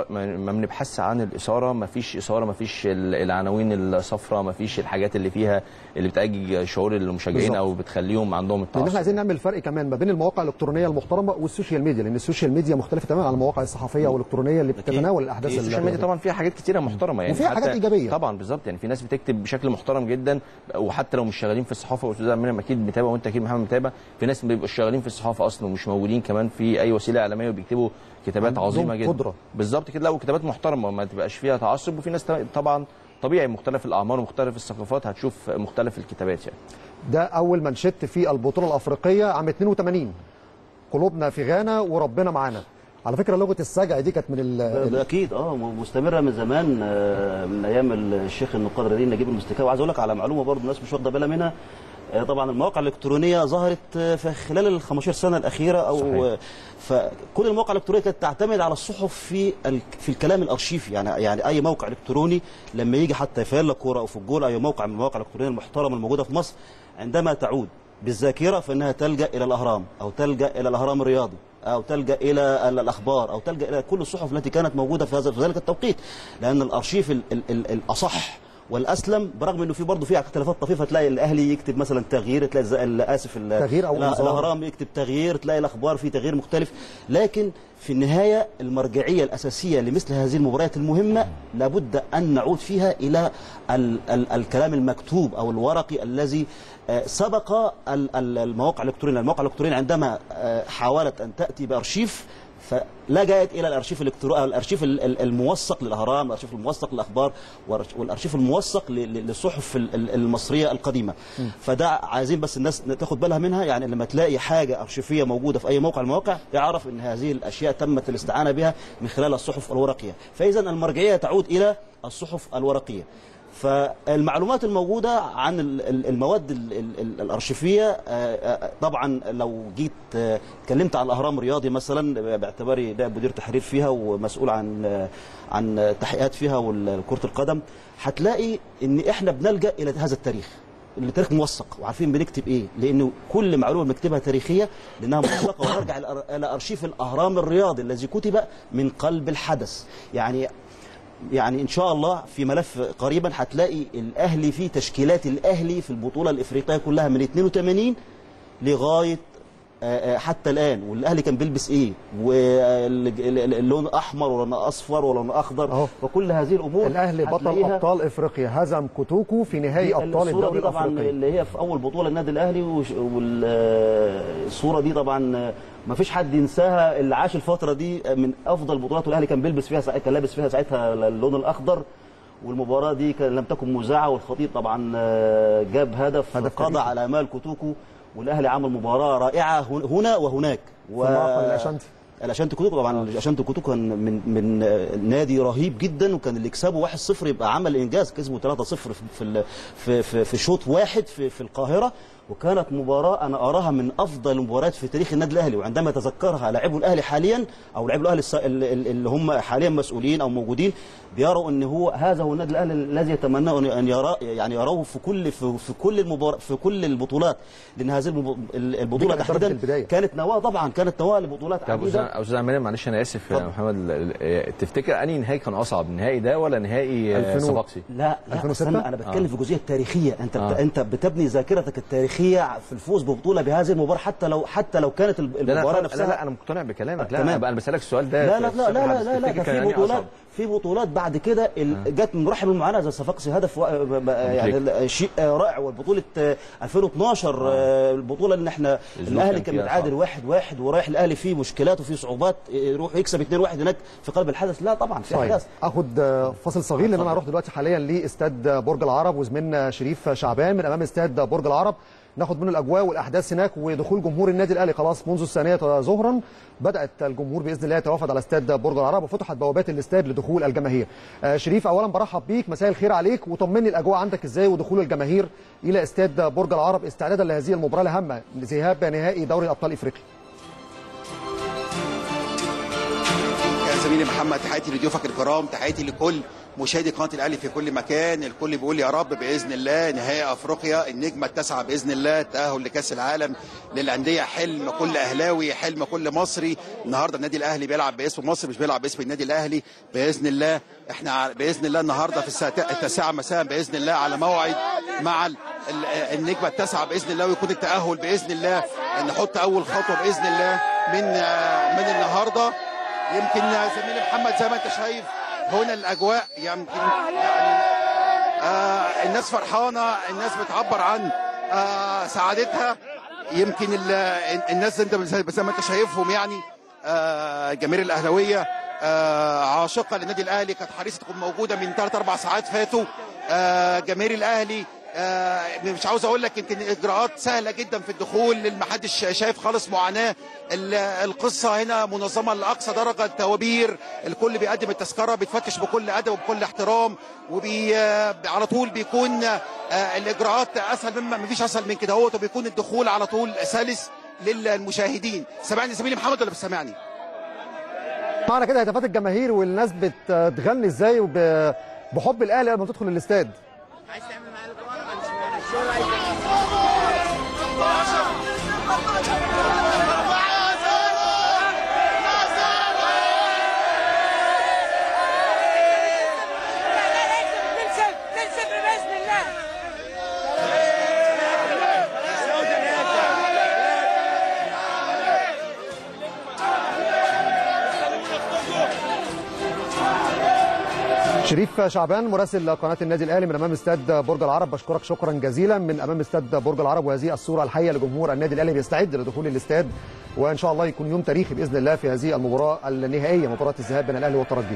Speaker 5: ما بنبحث عن الاثاره. ما فيش اثاره، ما فيش العناوين الصفراء، ما فيش الحاجات اللي فيها اللي بتأجج شعور المشجعين او بتخليهم عندهم التعصب.
Speaker 1: احنا عايزين نعمل فرق كمان ما بين المواقع الالكترونيه المحترمه والسوشيال ميديا، لان السوشيال ميديا مختلفه تماما عن المواقع الصحفيه والالكترونيه اللي بتتناول الاحداث.
Speaker 5: السوشيال ميديا طبعا فيها حاجات كتيره محترمه يعني،
Speaker 1: وفيها حاجات ايجابيه
Speaker 5: طبعا بالظبط. يعني في ناس بتكتب بشكل محترم جدا، وحتى لو مش شغالين في الصحافه، واستاذ عمنا اكيد متابع وانت اكيد محمد متابع، في ناس بيبقوا شغالين في الصحافه اصلا ومش موجودين كمان في اي وسيله اعلاميه وبيكتبوا كتابات عظيمه جدا
Speaker 1: قدرة.
Speaker 5: بالظبط كده. لا وكتابات محترمه ما تبقاش فيها تعصب. وفي ناس طبعا طبيعي مختلف الاعمار ومختلف الثقافات هتشوف مختلف الكتابات يعني.
Speaker 1: ده اول منشط في البطوله الافريقيه عام 82 قلوبنا في غانا وربنا معانا. على فكره لغه السجع دي كانت من
Speaker 6: اكيد مستمره من زمان، من ايام الشيخ النقاد رضي نجيب المستكاوي. وعايز اقول لك على معلومه برضه الناس مش واخده بالها منها. طبعا المواقع الالكترونيه ظهرت في خلال ال 15 سنه الاخيره او صحيح. فكل المواقع الالكترونيه كانت تعتمد على الصحف في الكلام الارشيفي. يعني اي موقع الكتروني لما يجي حتى في يلا كوره او في الجول، اي موقع من المواقع الالكترونيه المحترمه الموجوده في مصر، عندما تعود بالذاكره فانها تلجا الى الاهرام او تلجا الى الاهرام الرياضي او تلجا الى الاخبار او تلجا الى كل الصحف التي كانت موجوده في ذلك التوقيت، لان الارشيف الاصح والاسلم، برغم انه في برضه فيها اختلافات طفيفه. تلاقي الاهلي يكتب مثلا تغيير، تلاقي
Speaker 1: تغيير او
Speaker 6: الاهرام يكتب تغيير، تلاقي الاخبار في تغيير مختلف. لكن في النهايه المرجعيه الاساسيه لمثل هذه المباريات المهمه لابد ان نعود فيها الى الكلام المكتوب او الورقي الذي سبق المواقع الالكترونيه. المواقع الالكترونيه عندما حاولت ان تاتي بارشيف فلجأت الى الارشيف الموثق للاهرام، الارشيف الموثق للاخبار، والارشيف الموثق للصحف المصريه القديمه. فده عايزين بس الناس تاخد بالها منها. يعني لما تلاقي حاجه ارشيفيه موجوده في اي موقع من المواقع اعرف ان هذه الاشياء تمت الاستعانه بها من خلال الصحف الورقيه. فاذا المرجعيه تعود الى الصحف الورقيه. فالمعلومات الموجودة عن المواد الأرشيفية طبعا لو جيت اتكلمت عن الأهرام الرياضي مثلا باعتباري ده مدير تحرير فيها ومسؤول عن تحقيقات فيها وكرة القدم، هتلاقي ان احنا بنلجأ الى هذا التاريخ. التاريخ موثق وعارفين بنكتب ايه، لانه كل معلومه بنكتبها تاريخيه لانها موثقه ونرجع الى ارشيف الاهرام الرياضي الذي كتب من قلب الحدث. يعني ان شاء الله في ملف قريبا هتلاقي الاهلي في تشكيلات الاهلي في البطوله الافريقيه كلها من 82 لغايه حتى الان والاهلي كان بيلبس ايه واللون احمر ولا لون اصفر ولا لون اخضر وكل هذه الامور.
Speaker 1: الاهلي بطل ابطال افريقيا هزم كوتوكو في نهائي ابطال الدوري
Speaker 6: طبعا
Speaker 1: الافريقي
Speaker 6: اللي هي في اول بطوله النادي الاهلي، والصوره دي طبعا ما فيش حد ينساها، اللي عاش الفتره دي من افضل بطولات الاهلي كان بيلبس فيها كان لابس فيها ساعتها اللون الاخضر. والمباراه دي لم تكن مذاعه، والخطيب طبعا جاب هدف قضى على امال كوتوكو، والاهلي عمل مباراه رائعه هنا وهناك. الاشانتي كوتوكو طبعا الاشانتي كوتوكو كان من نادي رهيب جدا، وكان اللي يكسبه 1-0 يبقى عمل انجاز، كسبه 3-0 في شوط واحد في القاهره، وكانت مباراه انا اراها من افضل المباريات في تاريخ النادي الاهلي. وعندما تذكرها لاعبو الاهلي حاليا او لاعبو الاهلي اللي هم حاليا مسؤولين او موجودين، بيروا ان هذا هو النادي الاهلي الذي يتمناه ان يروه في كل البطولات، لان هذه البطوله تحديدا كانت نواه، طبعا كانت نواه لبطولات عديده.
Speaker 5: استاذ عماد معلش انا اسف يا محمد، تفتكر انهي نهائي كان اصعب، النهائي ده ولا نهائي صفاقسي؟
Speaker 6: لا انا بتكلم في الجزئيه التاريخيه. انت بتبني ذاكرتك التاريخيه في الفوز ببطوله بهذه المباراه، حتى لو كانت المباراه نفسها.
Speaker 5: لا انا مقتنع بكلامك.
Speaker 6: لا
Speaker 5: انا بسالك السؤال ده.
Speaker 6: لا في بطولات بعد كده جت من رحم المعاناه زي صفاقسي، هدف يعني شيء رائع. والبطوله 2012 البطوله ان احنا الاهلي كان متعادل 1-1 ورايح الاهلي فيه مشكلات وفيه صعوبات، يروح يكسب 2-1 هناك في قلب الحدث. لا طبعا في احداث.
Speaker 1: اخد فاصل صغير لان انا هروح دلوقتي حاليا لاستاد برج العرب، وزميلنا شريف شعبان من امام استاد برج العرب ناخد منه الاجواء والاحداث هناك ودخول جمهور النادي الاهلي. خلاص منذ الثانيه ظهرا بدات الجمهور باذن الله يتوافد على استاد برج العرب، وفتحت بوابات الاستاد لدخول الجماهير. شريف اولا برحب بيك، مساء الخير عليك، وطمني الاجواء عندك ازاي ودخول الجماهير الى استاد برج العرب استعدادا لهذه المباراه الهامه ذهاب نهائي دوري ابطال افريقيا.
Speaker 7: يا زميلي محمد، تحياتي لضيوفك الكرام، تحياتي لكل مشاهدي قناه الاهلي في كل مكان. الكل بيقول يا رب باذن الله نهائي افريقيا، النجمه التاسعه باذن الله، التاهل لكاس العالم للانديه، حلم كل اهلاوي، حلم كل مصري. النهارده النادي الاهلي بيلعب باسم مصر، مش بيلعب باسم النادي الاهلي. باذن الله احنا باذن الله النهارده في الساعه 9 مساء باذن الله على موعد مع النجمه التاسعه باذن الله، ويكون التاهل باذن الله نحط اول خطوه باذن الله من النهارده. يمكن زميلي محمد زي ما انت شايف هنا الاجواء يمكن يعني الناس فرحانه، الناس بتعبر عن سعادتها. يمكن الناس زي ما انت شايفهم يعني الجماهير الاهلاويه عاشقه للنادي الاهلي، كانت حريصه تكون موجوده من 3-4 ساعات فاتوا. جماهير الاهلي مش عاوز اقول لك يمكن الاجراءات سهله جدا في الدخول، ما حدش شايف خالص معاناه. القصه هنا منظمه لاقصى درجه، التوابير، الكل بيقدم التذكره، بيتفتش بكل ادب وبكل احترام، على طول بيكون الاجراءات اسهل مما ما فيش اسهل من كده اهوت، وبيكون الدخول على طول سلس للمشاهدين. سامعني زميلي محمد ولا مش سامعني؟
Speaker 1: معنا كده هتافات الجماهير والناس بتغني ازاي بحب الاهلي قبل ما تدخل الاستاد. عايز تعمل معايا شريف شعبان مراسل قناه النادي الاهلي من امام استاد برج العرب، بشكرك شكرا جزيلا من امام استاد برج العرب، وهذه الصوره الحيه لجمهور النادي الاهلي بيستعد لدخول الاستاد، وان شاء الله يكون يوم تاريخي باذن الله في هذه المباراه النهائيه، مباراه الذهاب بين الاهلي والترجي.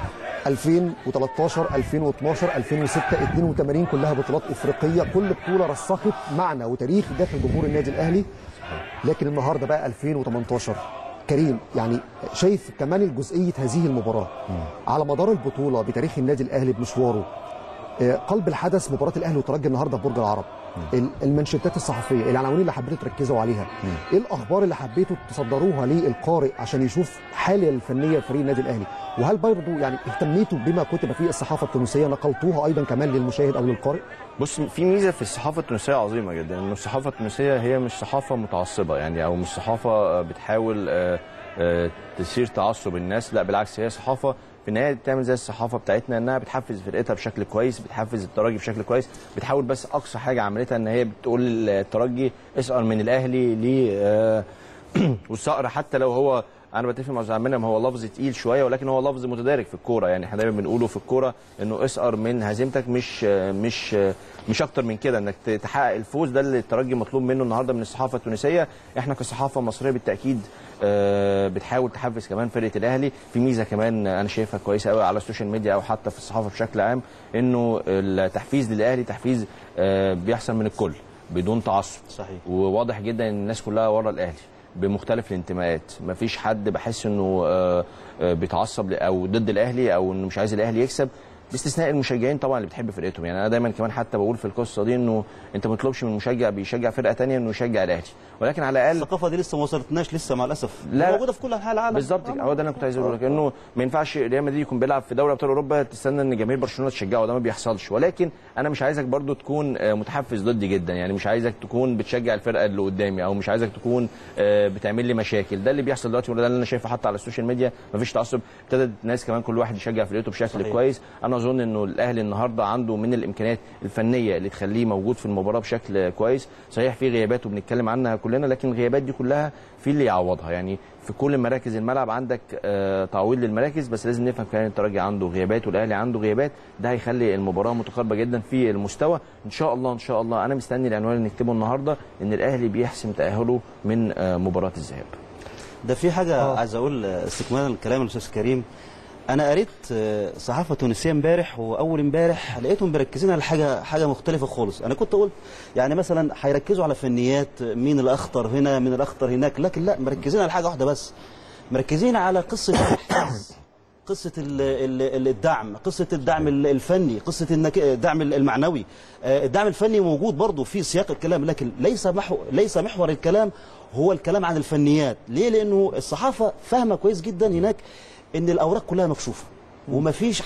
Speaker 1: 2013 2012 2006 82 كلها بطولات افريقيه، كل بطوله رسخت معنى وتاريخ داخل جمهور النادي الاهلي. لكن النهارده بقى 2018 كريم، يعني شايف كمان جزئيه هذه المباراه على مدار البطوله بتاريخ النادي الاهلي بمشواره، قلب الحدث مباراه الاهلي والترجي النهارده في برج العرب، المنشطات الصحفيه، العناوين اللي حبيتوا تركزوا عليها، ايه الاخبار اللي حبيتوا تصدروها للقارئ عشان يشوف حاله الفنيه لفريق النادي الاهلي، وهل برضه يعني اهتميتوا بما كتب في الصحافه التونسيه نقلتوها ايضا كمان للمشاهد او للقارئ؟
Speaker 5: بص، في ميزه في الصحافه التونسيه عظيمه جدا، انه الصحافه التونسيه هي مش صحافه متعصبه يعني، او مش صحافه بتحاول تثير تعصب الناس، لا بالعكس، هي صحافه في النهايه بتعمل زي الصحافه بتاعتنا، انها بتحفز فرقتها بشكل كويس، بتحفز الترجي بشكل كويس، بتحاول بس اقصى حاجه عملتها ان هي بتقول للترجي اسأل من الاهلي والصقر حتى لو هو، انا بتفق مع زعيمنا، هو لفظ تقيل شويه ولكن هو لفظ متدارك في الكوره. يعني احنا دايما بنقوله في الكوره انه اسقر من هزيمتك، مش اكتر من كده، انك تحقق الفوز. ده اللي الترجي مطلوب منه النهارده من الصحافه التونسيه. احنا كصحافه مصريه بالتاكيد بتحاول تحفز كمان فرقه الاهلي. في ميزه كمان انا شايفها كويسه قوي على السوشيال ميديا او حتى في الصحافه بشكل عام، انه التحفيز للاهلي تحفيز بيحصل من الكل بدون تعصب.
Speaker 6: صحيح.
Speaker 5: وواضح جدا ان الناس كلها ورا الاهلي بمختلف الانتماءات. مفيش حد بحس انه بيتعصب او ضد الاهلي او انه مش عايز الاهلي يكسب، باستثناء المشجعين طبعا اللي بتحب فرقتهم. يعني انا دايما كمان حتى بقول في القصه دي انه انت ما تطلبش من مشجع بيشجع فرقه ثانيه انه يشجع الاهلي، ولكن على الاقل
Speaker 6: الثقافه دي لسه ما وصلتناش لسه مع الاسف.
Speaker 5: لا
Speaker 6: موجوده في كل انحاء العالم.
Speaker 5: بالظبط. هو ده اللي انا كنت عايز اقوله لك، انه ما ينفعش ريال مدريد يكون بيلعب في دوري ابطال اوروبا تستنى ان جماهير برشلونه تشجعه، ده ما بيحصلش. ولكن انا مش عايزك برضو تكون متحفز ضدي جدا، يعني مش عايزك تكون بتشجع الفرقه اللي قدامي او مش عايزك تكون بتعمل لي مشاكل. ده اللي بيحصل دلوقتي وده اللي انا شايفه حتى على السوشيال ميديا. مفيش تعصب، ابتدت الناس كمان كل واحد يشجع فرقته بشكل صحيح. كويس. انا اظن انه الاهلي النهارده عنده من الامكانيات الفنيه اللي تخليه موجود في المباراه بشكل كويس. صحيح في غيابات وبنتكلم عنها كلنا، لكن الغيابات دي كلها في اللي يعوضها. يعني في كل مراكز الملعب عندك تعويض للمراكز، بس لازم نفهم كمان الترجي عنده غيابات والاهلي عنده غيابات. ده هيخلي المباراه متقاربه جدا في المستوى. ان شاء الله ان شاء الله انا مستني العنوان اللي نكتبه النهارده ان الاهلي بيحسم تاهله من مباراه الذهاب.
Speaker 6: ده في حاجه عايز اقول استكمالا لكلام الاستاذ كريم. انا قريت صحافه تونسيه امبارح واول امبارح لقيتهم مركزين على حاجه مختلفه خالص. انا كنت قلت يعني مثلا هيركزوا على فنيات مين الاخطر هنا مين الاخطر هناك، لكن لا، مركزين على حاجه واحده بس، مركزين على قصه الحفاظ، قصه الدعم، قصه الدعم الفني، قصه الدعم المعنوي. الدعم الفني موجود برضه في سياق الكلام، لكن ليس محور الكلام هو الكلام عن الفنيات. ليه؟ لانه الصحافه فاهمه كويس جدا هناك ان الاوراق كلها مكشوفه ومفيش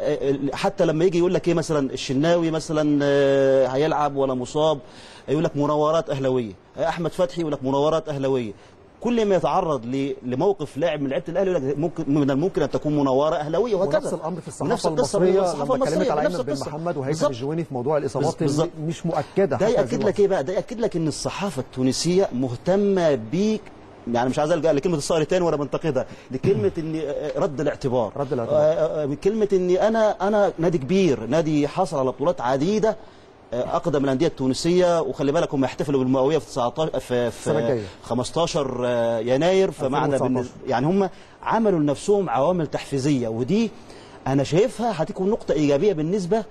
Speaker 6: حتى لما يجي يقول لك ايه مثلا الشناوي مثلا هيلعب ولا مصاب، يقول لك مناورات اهلاويه، احمد فتحي يقول لك مناورات اهلاويه. كل ما يتعرض لموقف لاعب من لعيبه الاهلي يقول لك ممكن من الممكن ان تكون مناوره اهلاويه وهكذا.
Speaker 1: ونفس الامر في الصحافه المصريه لما اتكلمت على ايمن بن محمد وهيثم الجويني في موضوع الاصابات مش مؤكده.
Speaker 6: ده ياكد لك ايه بقى؟ ده ياكد لك ان الصحافه التونسيه مهتمه بيك. يعني مش عايز الجا لكلمه الصقر تاني ولا بنتقدها، لكلمه ان رد الاعتبار، كلمه اني انا نادي كبير، نادي حصل على بطولات عديده، اقدم الانديه التونسيه. وخلي بالك هم يحتفلوا بالمئويه في 19 في 15 يناير، فمعنى يعني هم عملوا لنفسهم عوامل تحفيزيه، ودي انا شايفها هتكون نقطه ايجابيه بالنسبه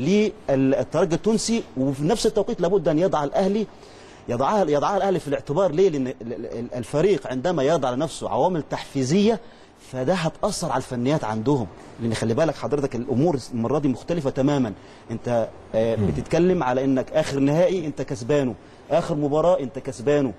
Speaker 6: للترجي التونسي. وفي نفس التوقيت لابد ان يضعها الاهلي في الاعتبار. ليه؟ لان الفريق عندما يضع لنفسه عوامل تحفيزيه فده هتاثر على الفنيات عندهم. لان خلي بالك حضرتك الامور المره دي مختلفه تماما. انت بتتكلم على انك اخر نهائي انت كسبانه، اخر مباراه انت كسبانه،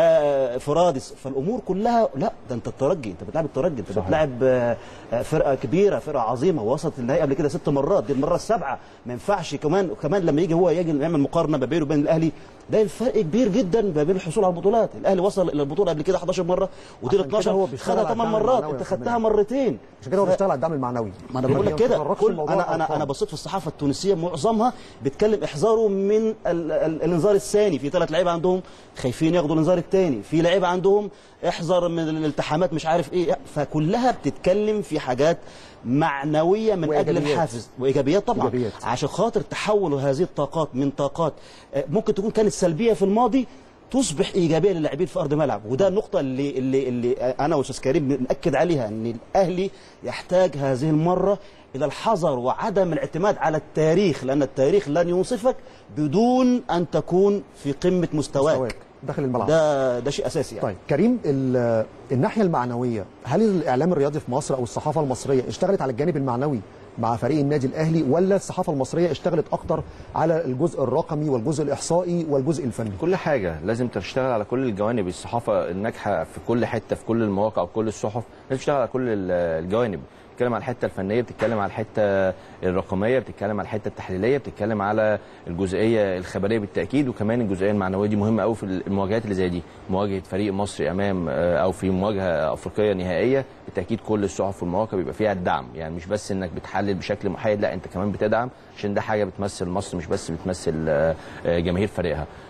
Speaker 6: فرادس، فالامور كلها لا، ده انت الترجي، انت بتلعب الترجي، انت بتلعب فرقه كبيره، فرقه عظيمه، وصلت النهائي قبل كده 6 مرات، دي المره السابعه. ما ينفعش كمان لما يجي يعمل مقارنه ما بينه وبين الاهلي، ده الفرق كبير جدا ما بين الحصول على البطولات. الاهلي وصل الى البطوله قبل كده 11 مره ودي 12 خدها 8 مرات، انت خدتها مرتين.
Speaker 1: عشان كده هو بيشتغل على الدعم المعنوي.
Speaker 6: ما انا بقول لك كده، انا بصيت في الصحافه التونسيه معظمها بتكلم احذاره من الانذار الثاني. في 3 لعيبه عندهم خايفين ياخدوا الانذار الثاني، في لعيبه عندهم احذر من الالتحامات مش عارف ايه، فكلها بتتكلم في حاجات معنويه من اجل الحافز وايجابيات طبعا، عشان خاطر تحول هذه الطاقات من طاقات ممكن تكون كانت سلبيه في الماضي تصبح ايجابيه للاعبين في ارض الملعب. وده النقطه اللي انا واستاذ كريم بنأكد عليها، ان الاهلي يحتاج هذه المره الى الحذر وعدم الاعتماد على التاريخ، لان التاريخ لن ينصفك بدون ان تكون في قمه مستواك
Speaker 1: داخل الملعب.
Speaker 6: ده شيء اساسي يعني.
Speaker 1: طيب كريم، الناحيه المعنويه، هل الاعلام الرياضي في مصر او الصحافه المصريه اشتغلت على الجانب المعنوي مع فريق النادي الاهلي، ولا الصحافه المصريه اشتغلت اكتر على الجزء الرقمي والجزء الاحصائي والجزء الفني؟
Speaker 5: كل حاجه لازم تشتغل على كل الجوانب. الصحافه الناجحه في كل حته في كل المواقع وكل الصحف لازم تشتغل على كل الجوانب. بتتكلم على الحته الفنيه، بتتكلم على الحته الرقميه، بتتكلم على الحته التحليليه، بتتكلم على الجزئيه الخبريه بالتاكيد، وكمان الجزئيه المعنويه دي مهمه قوي في المواجهات اللي زي دي، مواجهه فريق مصري امام او في مواجهه افريقيه نهائيه. بالتاكيد كل الصحف والمواقع بيبقى فيها الدعم، يعني مش بس انك بتحلل بشكل محايد، لا انت كمان بتدعم، عشان ده حاجه بتمثل مصر مش بس بتمثل جماهير فريقها.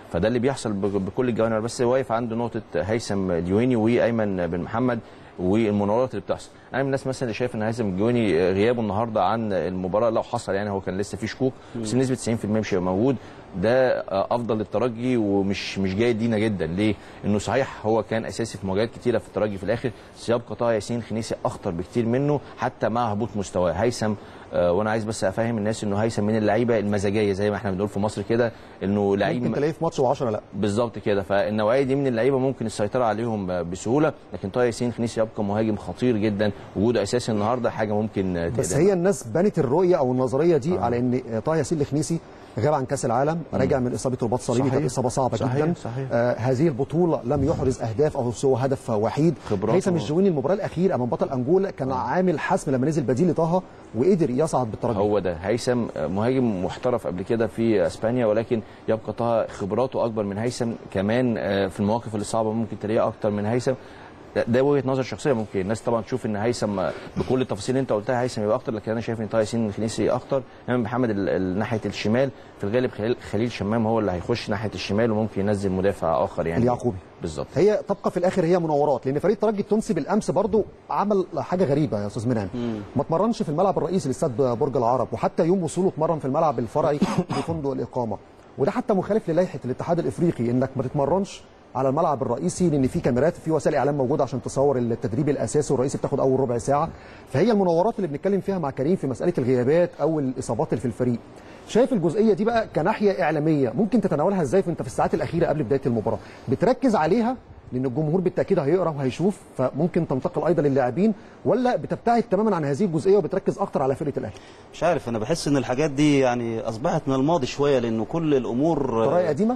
Speaker 5: فده اللي بيحصل بكل الجوانب، بس واقف عند نقطه هيثم اليويني وايمن بن محمد والمناورات اللي بتحصل. انا من الناس مثلا اللي شايف ان هيثم الجويني غيابه النهارده عن المباراه لو حصل، يعني هو كان لسه في شكوك بس بنسبه 90% مش هيبقى موجود، ده افضل للترجي ومش جيد لينا جدا. ليه؟ انه صحيح هو كان اساسي في مواجهات كتيره في الترجي، في الاخر سيبقى طه ياسين خنيسي اخطر بكتير منه حتى مع هبوط مستواه. هيثم وانا عايز بس افهم الناس انه هيثم من اللعيبه المزاجيه زي ما احنا بنقول في مصر كده، انه لعيب
Speaker 1: ممكن تلاقيه في ماتش و10 لا
Speaker 5: بالظبط كده، فالنوعيه دي من اللعيبه ممكن السيطره عليهم بسهوله، لكن طه ياسين خنيسي يبقى مهاجم خطير جدا، وجوده اساسي النهارده حاجه ممكن
Speaker 1: بس هي الناس بنت الرؤيه او النظريه دي على ان طه ياسين الخنيسي غاب عن كاس العالم، راجع من اصابه رباط صليبي، كانت اصابه صعبه جدا.
Speaker 5: صحيح.
Speaker 1: هذه البطوله لم يحرز اهداف او سوى هدف وحيد. هيثم الجويني المباراه الاخيره امام بطل انجولا كان عامل حسم لما نزل بديل لطه وقدر يصعد بالترجي.
Speaker 5: هو ده هيثم مهاجم محترف قبل كده في اسبانيا، ولكن يبقى طه خبراته اكبر من هيثم كمان في المواقف اللي صعبه ممكن تلاقيها اكتر من هيثم. ده وجهه نظر شخصيه، ممكن الناس طبعا تشوف ان هيثم بكل التفاصيل اللي انت قلتها هيثم يبقى اكتر، لكن انا شايف ان طه ياسين الخنيسي اكتر. امام محمد ناحيه الشمال في الغالب خليل شمام هو اللي هيخش ناحيه الشمال وممكن ينزل مدافع اخر يعني
Speaker 1: اليعقوبي
Speaker 5: بالظبط.
Speaker 1: هي تبقى في الاخر هي مناورات، لان فريق الترجي التونسي بالامس برضو عمل حاجه غريبه يا استاذ منعم، ما اتمرنش في الملعب الرئيسي لاستاد برج العرب، وحتى يوم وصوله اتمرن في الملعب الفرعي في فندق الاقامه، وده حتى مخالف للائحه الاتحاد الافريقي انك ما تتمرنش على الملعب الرئيسي، لان في كاميرات في وسائل اعلام موجوده عشان تصور التدريب الاساسي والرئيسي بتاخد اول ربع ساعه. فهي المناورات اللي بنتكلم فيها مع كريم في مساله الغيابات او الاصابات اللي في الفريق. شايف الجزئيه دي بقى كناحيه اعلاميه ممكن تتناولها ازاي وانت في الساعات الاخيره قبل بدايه المباراه؟ بتركز عليها لان الجمهور بالتاكيد هيقرا وهيشوف، فممكن تنتقل ايضا للاعبين، ولا بتبتعد تماما عن هذه الجزئيه وبتركز اكتر على فرقه الاهلي؟
Speaker 6: مش عارف، انا بحس ان الحاجات دي يعني اصبحت من الماضي شويه، لانه كل الامور
Speaker 1: طريقه قديمه،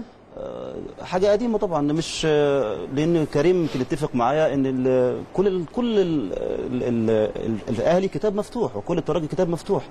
Speaker 6: حاجه قديمه طبعا. مش لان كريم يمكن يتفق معايا ان كل الاهلي كتاب مفتوح وكل الترجي كتاب مفتوح.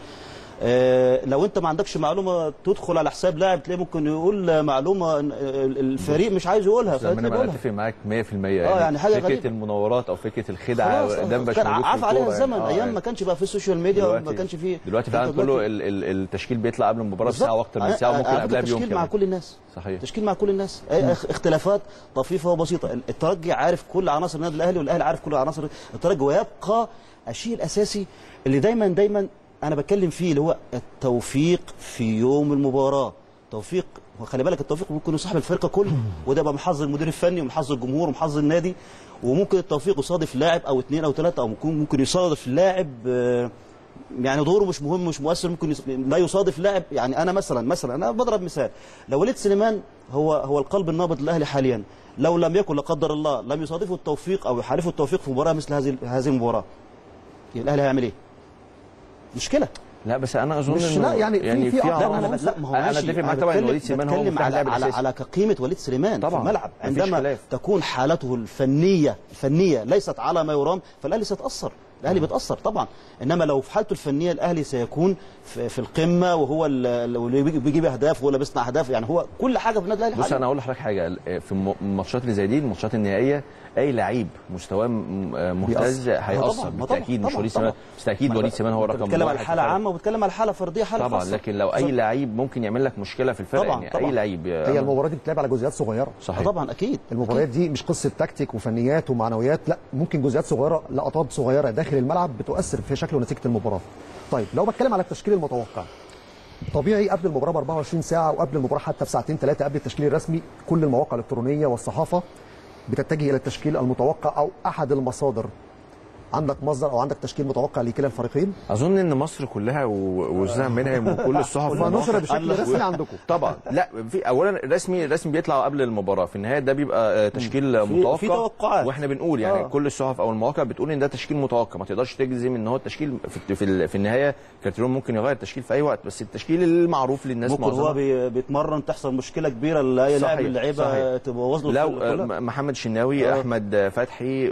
Speaker 6: لو انت ما عندكش معلومه تدخل على حساب لاعب تلاقيه ممكن يقول معلومه الفريق مش عايز يقولها
Speaker 5: انا اتفق معاك 100%
Speaker 6: يعني حاجه
Speaker 5: فكره
Speaker 6: غريبة.
Speaker 5: المناورات او فكره الخدعه ده مش موجود،
Speaker 6: عاف عليها الزمن ايام ما كانش بقى في السوشيال ميديا وما كانش في
Speaker 5: دلوقتي فعلا كله التشكيل بيطلع قبل المباراه بساعه واكتر من ساعه وممكن قبلها بيوم
Speaker 6: تشكيل مع كل الناس.
Speaker 5: صحيح،
Speaker 6: تشكيل مع كل الناس، اختلافات طفيفه وبسيطه. الترجي عارف كل عناصر النادي الاهلي والاهلي عارف كل عناصر الترجي، ويبقى الشيء الاساسي اللي دايما انا بتكلم فيه اللي هو التوفيق في يوم المباراه. توفيق، وخلي بالك التوفيق ممكن يصاحب الفرقه كله، وده بقى من حظ المدير الفني ومن حظ الجمهور ومن حظ النادي، وممكن التوفيق يصادف لاعب او اثنين او ثلاثه، او ممكن يصادف لاعب يعني دوره مش مهم مش مؤثر، ممكن لا يصادف لاعب. يعني انا مثلا انا بضرب مثال، لو وليد سليمان هو القلب النابض للاهلي حاليا، لو لم يكن لا قدر الله لم يصادفه التوفيق او يحالفه التوفيق في مباراه مثل هذه المباراه، الاهلي هيعمل ايه؟ مشكله.
Speaker 5: لا بس انا اظن
Speaker 1: مش لا يعني في
Speaker 6: لا ما هو
Speaker 5: انا اتفق معاك طبعا. وليد سليمان هو
Speaker 6: بتكلم على كقيمه وليد سليمان
Speaker 5: طبعا
Speaker 6: في الملعب، عندما تكون حالته الفنيه ليست على ما يرام فالاهلي سيتاثر. الاهلي بيتاثر طبعا، انما لو في حالته الفنيه الاهلي سيكون في القمه، وهو اللي بيجيب اهداف وهو اللي بيصنع اهداف، يعني هو كل حاجه في النادي الاهلي.
Speaker 5: بص انا اقول لحضرتك حاجه، في الماتشات اللي زي دي الماتشات النهائيه اي لعيب مستواه ممتاز هيأثر بالتاكيد. مش وليد سليمان بالتاكيد، وليد سليمان هو رقم 1.
Speaker 6: بتكلم على حاله عامه وبتكلم على حاله فرديه، حاله
Speaker 5: طبعا
Speaker 6: خاصه
Speaker 5: لكن لو اي لعيب ممكن يعمل لك مشكله في الفرق
Speaker 6: طبعا
Speaker 5: يعني اي لعيب.
Speaker 1: هي المباراه دي بتلعب على جزئيات صغيره.
Speaker 5: صحيح
Speaker 6: طبعا اكيد
Speaker 1: المباريات دي مش قصه تكتيك وفنيات ومعنويات، لا ممكن جزئيات صغيره، لقطات صغيره داخل الملعب بتؤثر في شكل ونتيجه المباراه. طيب لو بتكلم على التشكيل المتوقع، طبيعي قبل المباراه ب 24 ساعه وقبل المباراه حتى بساعتين ثلاثه قبل التشكيل الرسمي كل المواقع الالكترونيه والصحافه بتتجه الى التشكيل المتوقع او احد المصادر. عندك مصدر او عندك تشكيل متوقع لكلا الفريقين؟
Speaker 5: اظن ان مصر كلها وزهم منهم وكل الصحف
Speaker 1: نشر بشكل رسمي عندكم
Speaker 5: طبعا. لا في اولا الرسمي بيطلع قبل المباراه، في النهايه ده بيبقى تشكيل متوقع
Speaker 6: في توقعات،
Speaker 5: واحنا بنقول يعني كل الصحف او المواقع بتقول ان ده تشكيل متوقع، ما تقدرش تجزم ان هو التشكيل في النهايه. كارتيرون ممكن يغير التشكيل في اي وقت، بس التشكيل المعروف للناس
Speaker 6: ممكن هو بيتمرن تحصل مشكله كبيره لاي لاعب من اللعيبه تبوظ له.
Speaker 5: لو محمد شناوي احمد فتحي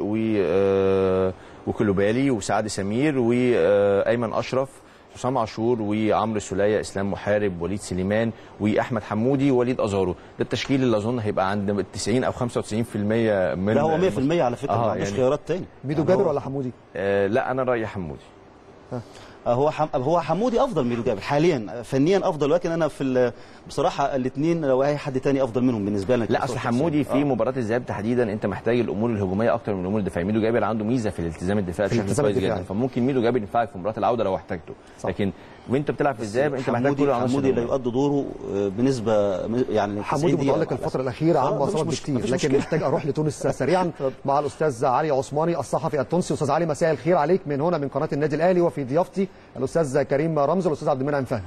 Speaker 5: وكلوبالي وسعد سمير وايمن اشرف حسام عاشور وعمرو سوليه اسلام محارب وليد سليمان واحمد حمودي ووليد ازارو، ده التشكيل اللي اظن هيبقى عند 90 او 95% من.
Speaker 6: لا هو 100% على فكره، ما عندوش خيارات تاني.
Speaker 1: ميدو جابر ولا حمودي؟
Speaker 5: لا انا رايي حمودي.
Speaker 6: هو حمودي افضل من ميدو جابر حاليا فنيا افضل، ولكن انا في بصراحه الاثنين لو اي حد تاني افضل منهم بالنسبه لنا.
Speaker 5: لا اصل حمودي في مباراه الذهاب تحديدا انت محتاج الامور الهجوميه اكتر من الامور الدفاعيه. ميدو جابر عنده ميزه في الالتزام الدفاعي بشكل كويس جدا، فممكن ميدو جابر ينفعك في مباراه العوده لو احتاجته، لكن وانت بتلعب في الذهاب انت محتاج كل العناصر.
Speaker 6: حمودي لا يؤدي دوره بنسبه يعني
Speaker 1: حمودي متالق الفتره الاخيره عن مصاب بكتير، لكن محتاج اروح لتونس سريعا مع الاستاذ علي عثماني الصحفي التونسي. استاذ علي مساء الخير عليك من هنا من قناه النادي الاهلي، وفي ضيافتي الاستاذ كريم رمزي والاستاذ عبد المنعم فهمي.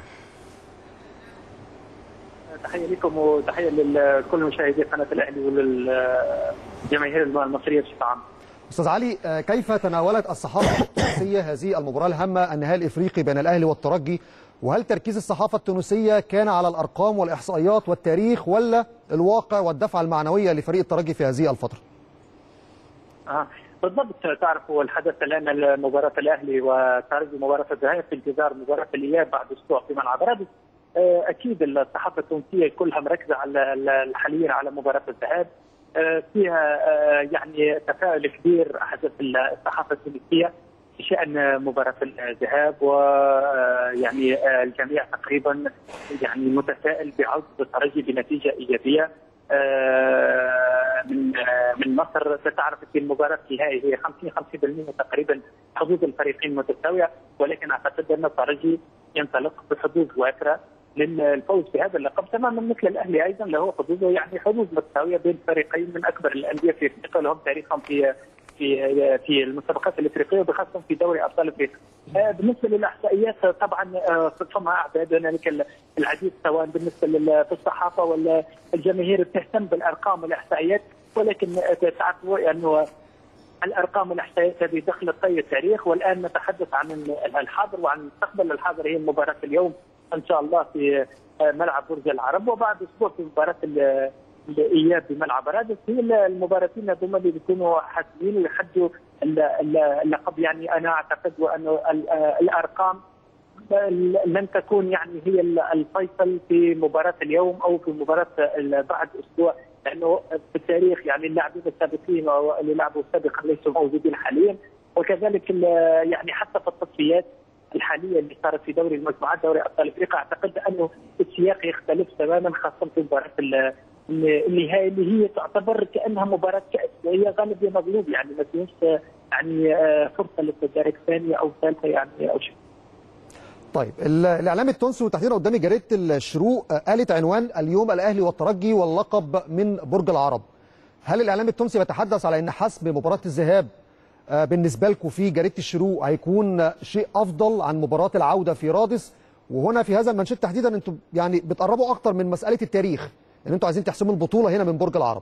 Speaker 8: تحيه لكم وتحيه لكل مشاهدي قناه الاهلي وللجماهير المصريه بشكل عام.
Speaker 1: استاذ علي، كيف تناولت الصحافه التونسيه هذه المباراه الهامه النهائي الافريقي بين الاهلي والترجي؟ وهل تركيز الصحافه التونسيه كان على الارقام والاحصائيات والتاريخ ولا الواقع والدفعه المعنويه لفريق الترجي في هذه الفتره؟
Speaker 8: بالضبط. تعرف هو الحدث الان مباراه الاهلي والترجي مباراه الذهاب في انتظار مباراه الاياب بعد اسبوع في ملعب رادس. اكيد الصحافه التونسيه كلها مركزه حاليا على مباراه الذهاب. فيها يعني تفاؤل كبير حدث الصحافه التونسيه بشان مباراه الذهاب، ويعني الجميع تقريبا يعني متفائل بعوده الترجي بنتيجه ايجابيه من مصر. تعرف في المباراه النهائيه هي 50-50% تقريبا، حظوظ الفريقين متساويه، ولكن اعتقد ان الترجي ينطلق بحظوظ وافره للفوز بهذا اللقب تماما مثل الاهلي ايضا له حظوظه يعني حظوظ متساويه بين فريقين من اكبر الانديه في افريقيا لهم تاريخهم في المسابقات الافريقيه وبخاصه في دوري ابطال افريقيا. بالنسبه للاحصائيات طبعا فما اعداد هنالك العديد سواء بالنسبه للصحافه ولا الجماهير بتهتم بالارقام والاحصائيات، ولكن تعرفوا انه الارقام والاحصائيات هذه دخلت طي التاريخ، والان نتحدث عن الحاضر وعن المستقبل. الحاضر هي مباراه اليوم ان شاء الله في ملعب برج العرب، وبعد اسبوع في مباراه الاياب بملعب رادس. هي المباراتين هذوما اللي بيكونوا حاسمين ويحدوا اللقب. يعني انا اعتقد وانه الارقام لن تكون يعني هي الفيصل في مباراه اليوم او في مباراه بعد اسبوع، لانه في التاريخ يعني اللاعبين السابقين واللي لعبوا سابقا ليسوا موجودين حاليا، وكذلك يعني حتى في التصفيات الحاليه اللي صارت في دوري المجموعات دوري ابطال افريقيا اعتقد انه السياق يختلف تماما، خاصه في مباراه النهائي اللي هي تعتبر كانها مباراه كاس، وهي غالب يا مغلوب، يعني ما فيهاش يعني فرصه للتدارك ثانيه او ثالثه يعني او شيء.
Speaker 1: طيب الاعلام التونسي وتحديدا قدامي جريده الشروق قالت عنوان اليوم الاهلي والترجي واللقب من برج العرب. هل الاعلام التونسي بيتحدث على ان حسم مباراه الذهاب بالنسبه لكم في جريده الشروق هيكون شيء افضل عن مباراه العوده في رادس؟ وهنا في هذا المنشط تحديدا انتم يعني بتقربوا اكتر من مساله التاريخ ان انتم عايزين تحسموا البطوله هنا من برج العرب.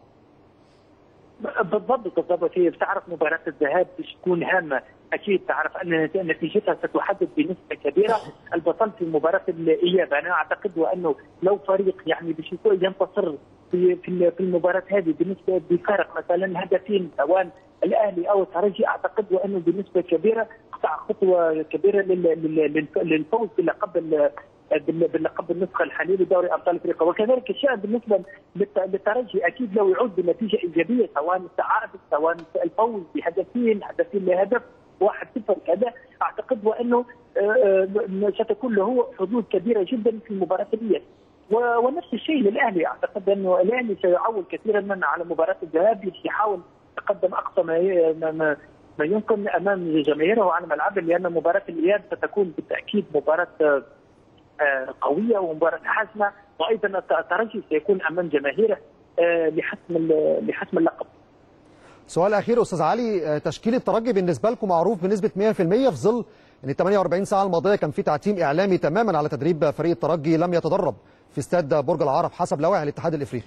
Speaker 8: بالضبط. هي بتعرف مباراه الذهاب تكون هامه، اكيد تعرف ان نتيجتها ستحدد بنسبه كبيره البطل في مباراه الاياب. انا اعتقد وانه لو فريق يعني باش ينتصر في المباراه هذه بنسبه بفارق مثلا هدفين سواء الاهلي او الترجي، اعتقد وانه بنسبه كبيره قطع خطوه كبيره للفوز باللقب النسخه الحاليه لدوري ابطال افريقيا. وكذلك الشيء بالنسبه للترجي، اكيد لو يعود بنتيجه ايجابيه سواء التعادل سواء الفوز بهدفين لهدف 1-0 كذا، اعتقد وانه ستكون له حظوظ كبيره جدا في مباراه الياب. ونفس الشيء للاهلي، اعتقد انه الاهلي سيعول كثيرا على مباراه الذهاب، يحاول يتقدم اقصى ما يمكن امام جماهيره على ملعبه، لان مباراه الاياب ستكون بالتاكيد مباراه قويه ومباراه حاسمه، وايضا الترجي سيكون امام جماهيره لحسم اللقب.
Speaker 1: سؤال اخير استاذ علي، تشكيل الترجي بالنسبه لكم معروف بنسبه 100% في ظل ان 48 ساعه الماضيه كان في تعتيم اعلامي تماما على تدريب فريق الترجي لم يتدرب في استاد برج العرب حسب لوائح الاتحاد الافريقي.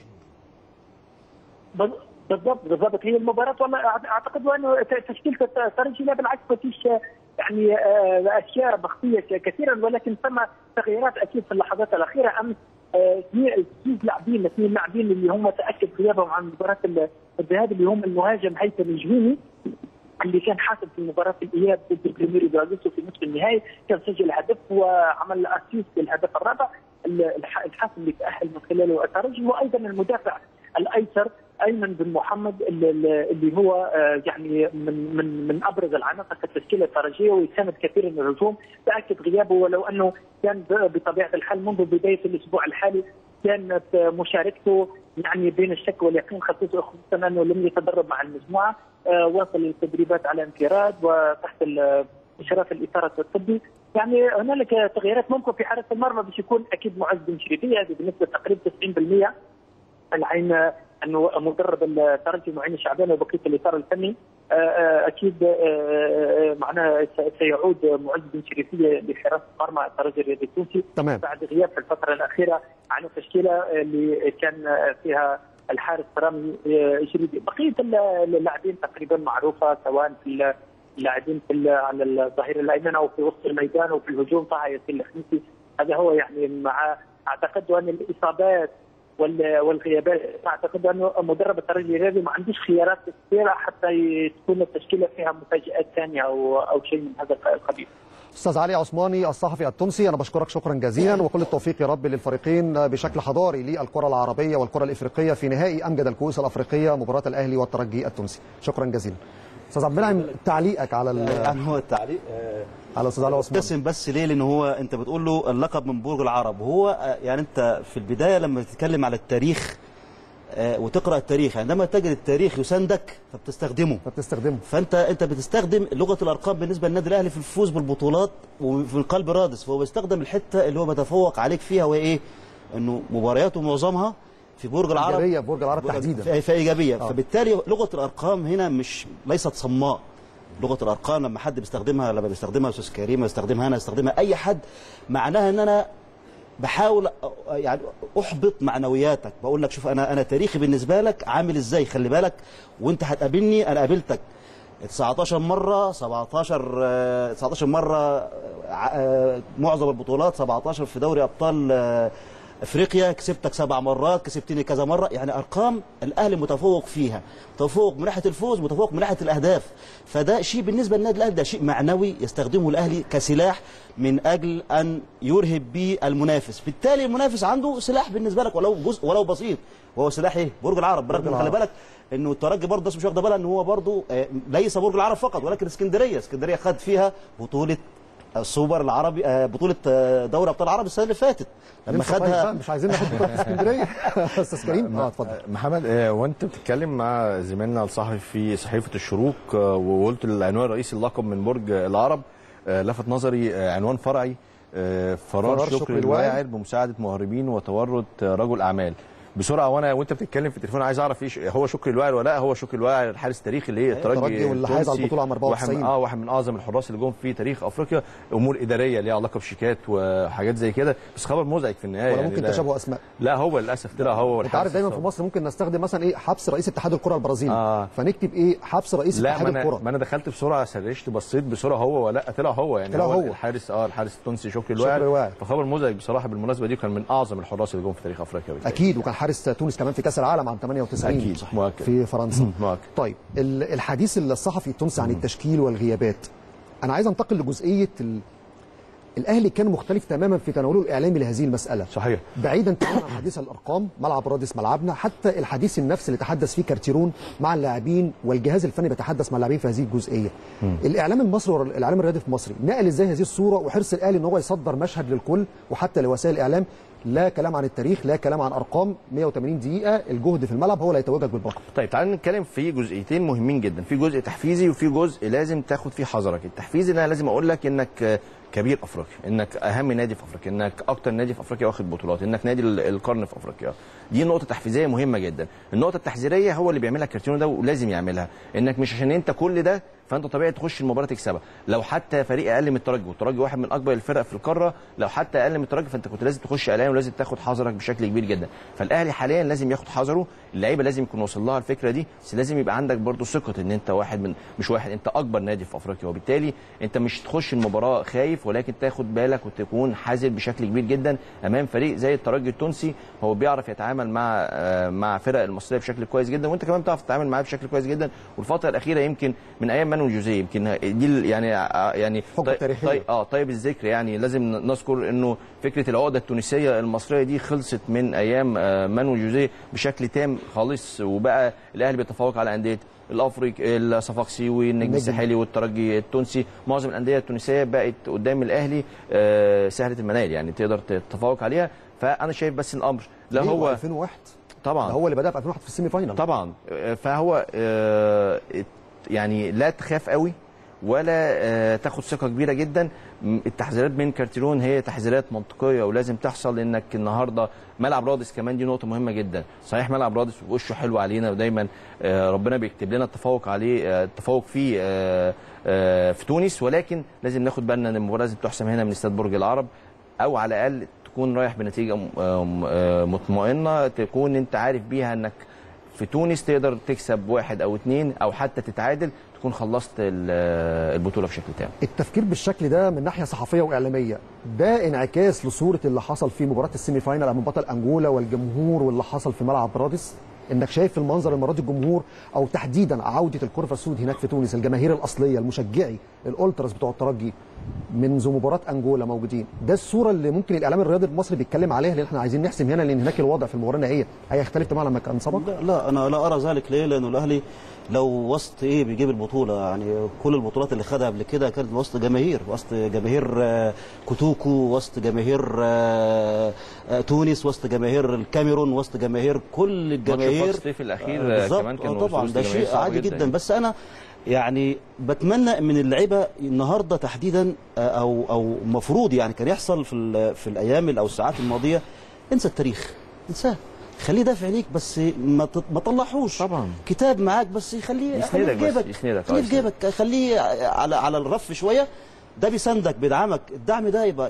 Speaker 8: بالضبط. هي المباراه والله اعتقد وانه تشكيله الترجي لا بالعكس ما فيش يعني اشياء مخفيه كثيرا، ولكن ثم تغييرات اكيد في اللحظات الاخيره. امس اثنين لاعبين اللي هم تاكد غيابهم عن مباراه الذهاب، اللي هم المهاجم هيثم الجهيني اللي كان حاسم في مباراه الاياب ضد بريميرو دراجوسو في نصف النهائي، كان سجل هدف وعمل اسيست بالهدف الرابع، الحاسم اللي تاهل من خلاله الترجي، وايضا المدافع الايسر ايمن بن محمد اللي هو يعني من ابرز العناصر في التشكيله الترجيه ويساند كثيرا الهجوم. تاكد غيابه ولو انه كان بطبيعه الحال منذ بدايه الاسبوع الحالي كانت مشاركته يعني بين الشك واليقين، خصوصا انه لم يتدرب مع المجموعه، واصل التدريبات على انفراد وتحت اشراف الاطار الطبي. يعني هنالك تغييرات ممكن في حراسه المرمى باش يكون اكيد معز بن شريفيه، هذه بنسبه تقريبا 90%. العين انه مدرب الترجي معين الشعباني وبقيه الاطار الفني اكيد معناها سيعود معز بن شريفيه لحراسه مرمى الترجي الرياضي التونسي بعد غياب في الفتره الاخيره عن التشكيله اللي كان فيها الحارس رامي جريدي. بقيه اللاعبين تقريبا معروفه، سواء في اللاعبين على الظهير الايمن او في وسط الميدان او في الهجوم طه ياسين الخميسي. هذا هو يعني مع اعتقد ان الاصابات والغيابات اعتقد انه مدرب الترجي الرياضي ما عندوش خيارات كثيره حتى تكون التشكيله فيها مفاجات ثانيه او شيء من هذا القبيل.
Speaker 1: استاذ علي عثماني الصحفي التونسي، انا بشكرك شكرا جزيلا وكل التوفيق يا رب للفريقين بشكل حضاري للكره العربيه والكره الافريقيه في نهائي امجد الكؤوس الافريقيه مباراه الاهلي والترجي التونسي. شكرا جزيلا. استاذ عبد المنعم تعليقك على
Speaker 6: يعني هو التعليق
Speaker 1: على استاذ علي عثماني
Speaker 6: ابتسم بس ليه؟ لان هو انت بتقول له اللقب من برج العرب، وهو يعني انت في البدايه لما تتكلم على التاريخ وتقرا التاريخ، عندما تجد التاريخ يساندك فبتستخدمه فانت بتستخدم لغه الارقام بالنسبه للنادي الاهلي في الفوز بالبطولات وفي القلب رادس، فهو بيستخدم الحته اللي هو بيتفوق عليك فيها، وهي ايه؟ انه مبارياته معظمها في برج العرب،
Speaker 1: ايجابيه في برج العرب تحديدا،
Speaker 6: فايجابيه. فبالتالي لغه الارقام هنا ليست صماء. لغه الارقام لما حد بيستخدمها، لما بيستخدمها استاذ كريم، بيستخدمها انا، بيستخدمها اي حد، معناها ان انا بحاول يعني احبط معنوياتك، بقول لك شوف انا تاريخي بالنسبه لك عامل ازاي، خلي بالك وانت هتقابلني، انا قابلتك 19 مره 19 مره معظم البطولات، 17 في دوري ابطال افريقيا، كسبتك 7 مرات، كسبتني كذا مره، يعني ارقام الاهلي متفوق فيها، متفوق من ناحيه الفوز، متفوق من ناحيه الاهداف. فده شيء بالنسبه للنادي الاهلي، ده شيء معنوي يستخدمه الاهلي كسلاح من اجل ان يرهب به المنافس. بالتالي المنافس عنده سلاح بالنسبه لك ولو جزء ولو بسيط، وهو سلاح ايه؟ برج العرب. برغم خلي بالك انه الترجي برضه الناس مش واخده بالها ان هو برضه ليس برج العرب فقط، ولكن اسكندريه خد فيها بطوله السوبر العربي، بطوله دوري ابطال العرب السنه اللي فاتت لما خدها.
Speaker 1: مش عايزين ناخد بطوله اسكندريه. استاذ كريم اتفضل.
Speaker 5: محمد، وانت بتتكلم مع زميلنا الصحفي في صحيفه الشروق وقلت العنوان الرئيسي اللقب من برج العرب، لفت نظري عنوان فرعي فرار شكري الواعر بمساعده مهربين وتورط رجل اعمال. بسرعه وانت بتتكلم في التليفون عايز اعرف ايه هو شكري الواعر ولا لا؟ هو شكري الواعر الحارس التاريخي اللي هي الترجي
Speaker 1: واللي حاز على البطوله عام 94،
Speaker 5: واحد من اعظم الحراس اللي جم في تاريخ افريقيا. امور اداريه ليها علاقه بشيكات وحاجات زي كده، بس خبر مزعج في النهايه.
Speaker 1: ولا ممكن يعني تشابه اسماء؟
Speaker 5: لا هو للاسف طلع هو
Speaker 1: انت عارف دايما في مصر ممكن نستخدم مثلا ايه حبس رئيس اتحاد الكره البرازيلي، فنكتب ايه حبس رئيس اتحاد الكره.
Speaker 5: ما انا دخلت بسرعه سرشت بصيت بسرعه هو ولا طلع هو، يعني
Speaker 1: طلع هو
Speaker 5: الحارس الحارس التونسي شكري الواعر. فخبر مزعج بصراحه. بالمناسبه دي كان من اعظم الحراس اللي جم في تاريخ افريقيا
Speaker 1: اكيد، وكان حارس تونس كمان في كاس العالم عام 98
Speaker 5: أكيد.
Speaker 1: في فرنسا. طيب الحديث الصحفي التونسي عن التشكيل والغيابات، انا عايز انتقل لجزئيه الاهلي كان مختلف تماما في تناوله الاعلامي لهذه المساله.
Speaker 5: صحيح.
Speaker 1: بعيدا تماما عن حديث الارقام، ملعب رادس ملعبنا، حتى الحديث النفسي اللي تحدث فيه كارتيرون مع اللاعبين والجهاز الفني بيتحدث مع اللاعبين في هذه الجزئيه. الاعلام المصري والاعلام الرياضي في مصر نقل ازاي هذه الصوره، وحرص الاهلي ان هو يصدر مشهد للكل وحتى لوسائل الاعلام، لا كلام عن التاريخ، لا كلام عن ارقام، 180 دقيقه الجهد في الملعب هو اللي هيتوجك بالبركه.
Speaker 5: طيب تعالى نتكلم في جزئيتين مهمين جدا، في جزء تحفيزي وفي جزء لازم تاخد فيه حذرك. التحفيزي انا لازم اقول لك انك كبير افريقيا، انك اهم نادي في افريقيا، انك اكتر نادي في افريقيا واخد بطولات، انك نادي القرن في افريقيا. دي نقطه تحفيزيه مهمه جدا. النقطه التحذيريه هو اللي بيعملها كارتيرون ده ولازم يعملها، انك مش عشان انت كل ده فانت طبيعي تخش المباراه تكسبها. لو حتى فريق اقل من الترجي، والترجي واحد من اكبر الفرق في القاره، لو حتى اقل من الترجي فانت كنت لازم تخش قلقان ولازم تاخد حذرك بشكل كبير جدا. فالاهلي حاليا لازم ياخد حذره، اللعيبه لازم يكون وصل لها الفكره دي، بس لازم يبقى عندك برضو ثقه ان انت انت اكبر نادي في افريقيا، وبالتالي انت مش تخش المباراه خايف، ولكن تاخد بالك وتكون حذر بشكل كبير جدا امام فريق زي الترجي التونسي. هو بيعرف يتعامل مع فرق المصريه بشكل كويس جدا، وانت كمان بتعرف تتعامل معاه بشكل كويس جدا. والفتره الاخيره يمكن من ايام مانويل جوزيه. يمكن دي يعني
Speaker 1: حقبه تاريخيه.
Speaker 5: طيب الذكر، يعني لازم نذكر انه فكره العقده التونسيه المصريه دي خلصت من ايام مانويل جوزيه بشكل تام خالص، وبقى الاهلي بيتفوق على انديه الافريقي، الصفاقسيوي، النجم الساحلي والترجي التونسي. معظم الانديه التونسيه بقت قدام الاهلي سهله المنال، يعني تقدر تتفوق عليها. فانا شايف بس الامر لا هو
Speaker 1: 2001
Speaker 5: طبعا،
Speaker 1: هو اللي بدأ في 2001 في السيمي فاينال
Speaker 5: طبعا. فهو يعني لا تخاف قوي ولا تاخد ثقه كبيره جدا. التحذيرات من كارتيرون هي تحذيرات منطقيه ولازم تحصل، لانك النهارده ملعب رادس كمان دي نقطه مهمه جدا. صحيح ملعب رادس وشه حلو علينا ودايما ربنا بيكتب لنا التفوق عليه، التفوق فيه في تونس، ولكن لازم ناخد بالنا ان المباراه لازم تحسم هنا من استاد برج العرب، او على الاقل تكون رايح بنتيجه مطمئنه، تكون انت عارف بيها انك في تونس تقدر تكسب 1 أو 2 او حتى تتعادل، تكون خلصت البطوله بشكل تام.
Speaker 1: التفكير بالشكل ده من ناحيه صحفيه واعلاميه ده انعكاس لصوره اللي حصل في مباراه السيمي فاينال امام بطل انجولا والجمهور واللي حصل في ملعب رادس، انك شايف المنظر المره دي الجمهور او تحديدا عوده الكرة السود هناك في تونس، الجماهير الاصليه المشجعي الالتراس بتوع الترجي منذ مباراه انجولا موجودين، ده الصوره اللي ممكن الاعلام الرياضي المصري بيتكلم عليها، لان احنا عايزين نحسم هنا، لان هناك الوضع في المباراه النهائيه هيختلف تماما لما كان سبق.
Speaker 6: لا انا لا ارى ذلك. ليه؟ لانه الاهلي لو وسط بيجيب البطوله، يعني كل البطولات اللي خدها قبل كده كانت وسط جماهير، وسط جماهير كوتوكو، وسط جماهير تونس، وسط جماهير الكاميرون، وسط جماهير كل الجماهير.
Speaker 5: ماتش الصيف الاخير كمان كان
Speaker 6: طبعا ده شيء عادي جدا. بس انا يعني بتمنى من اللعيبه النهارده تحديدا، او المفروض يعني كان يحصل في الايام او الساعات الماضيه، انسى التاريخ، انساه، خليه دافع ليك، بس ما طلعهوش.
Speaker 5: طبعا
Speaker 6: كتاب معاك بس خليه في جيبك، خليه في جيبك، خليه على الرف شويه، ده بيساندك بيدعمك. الدعم ده يبقى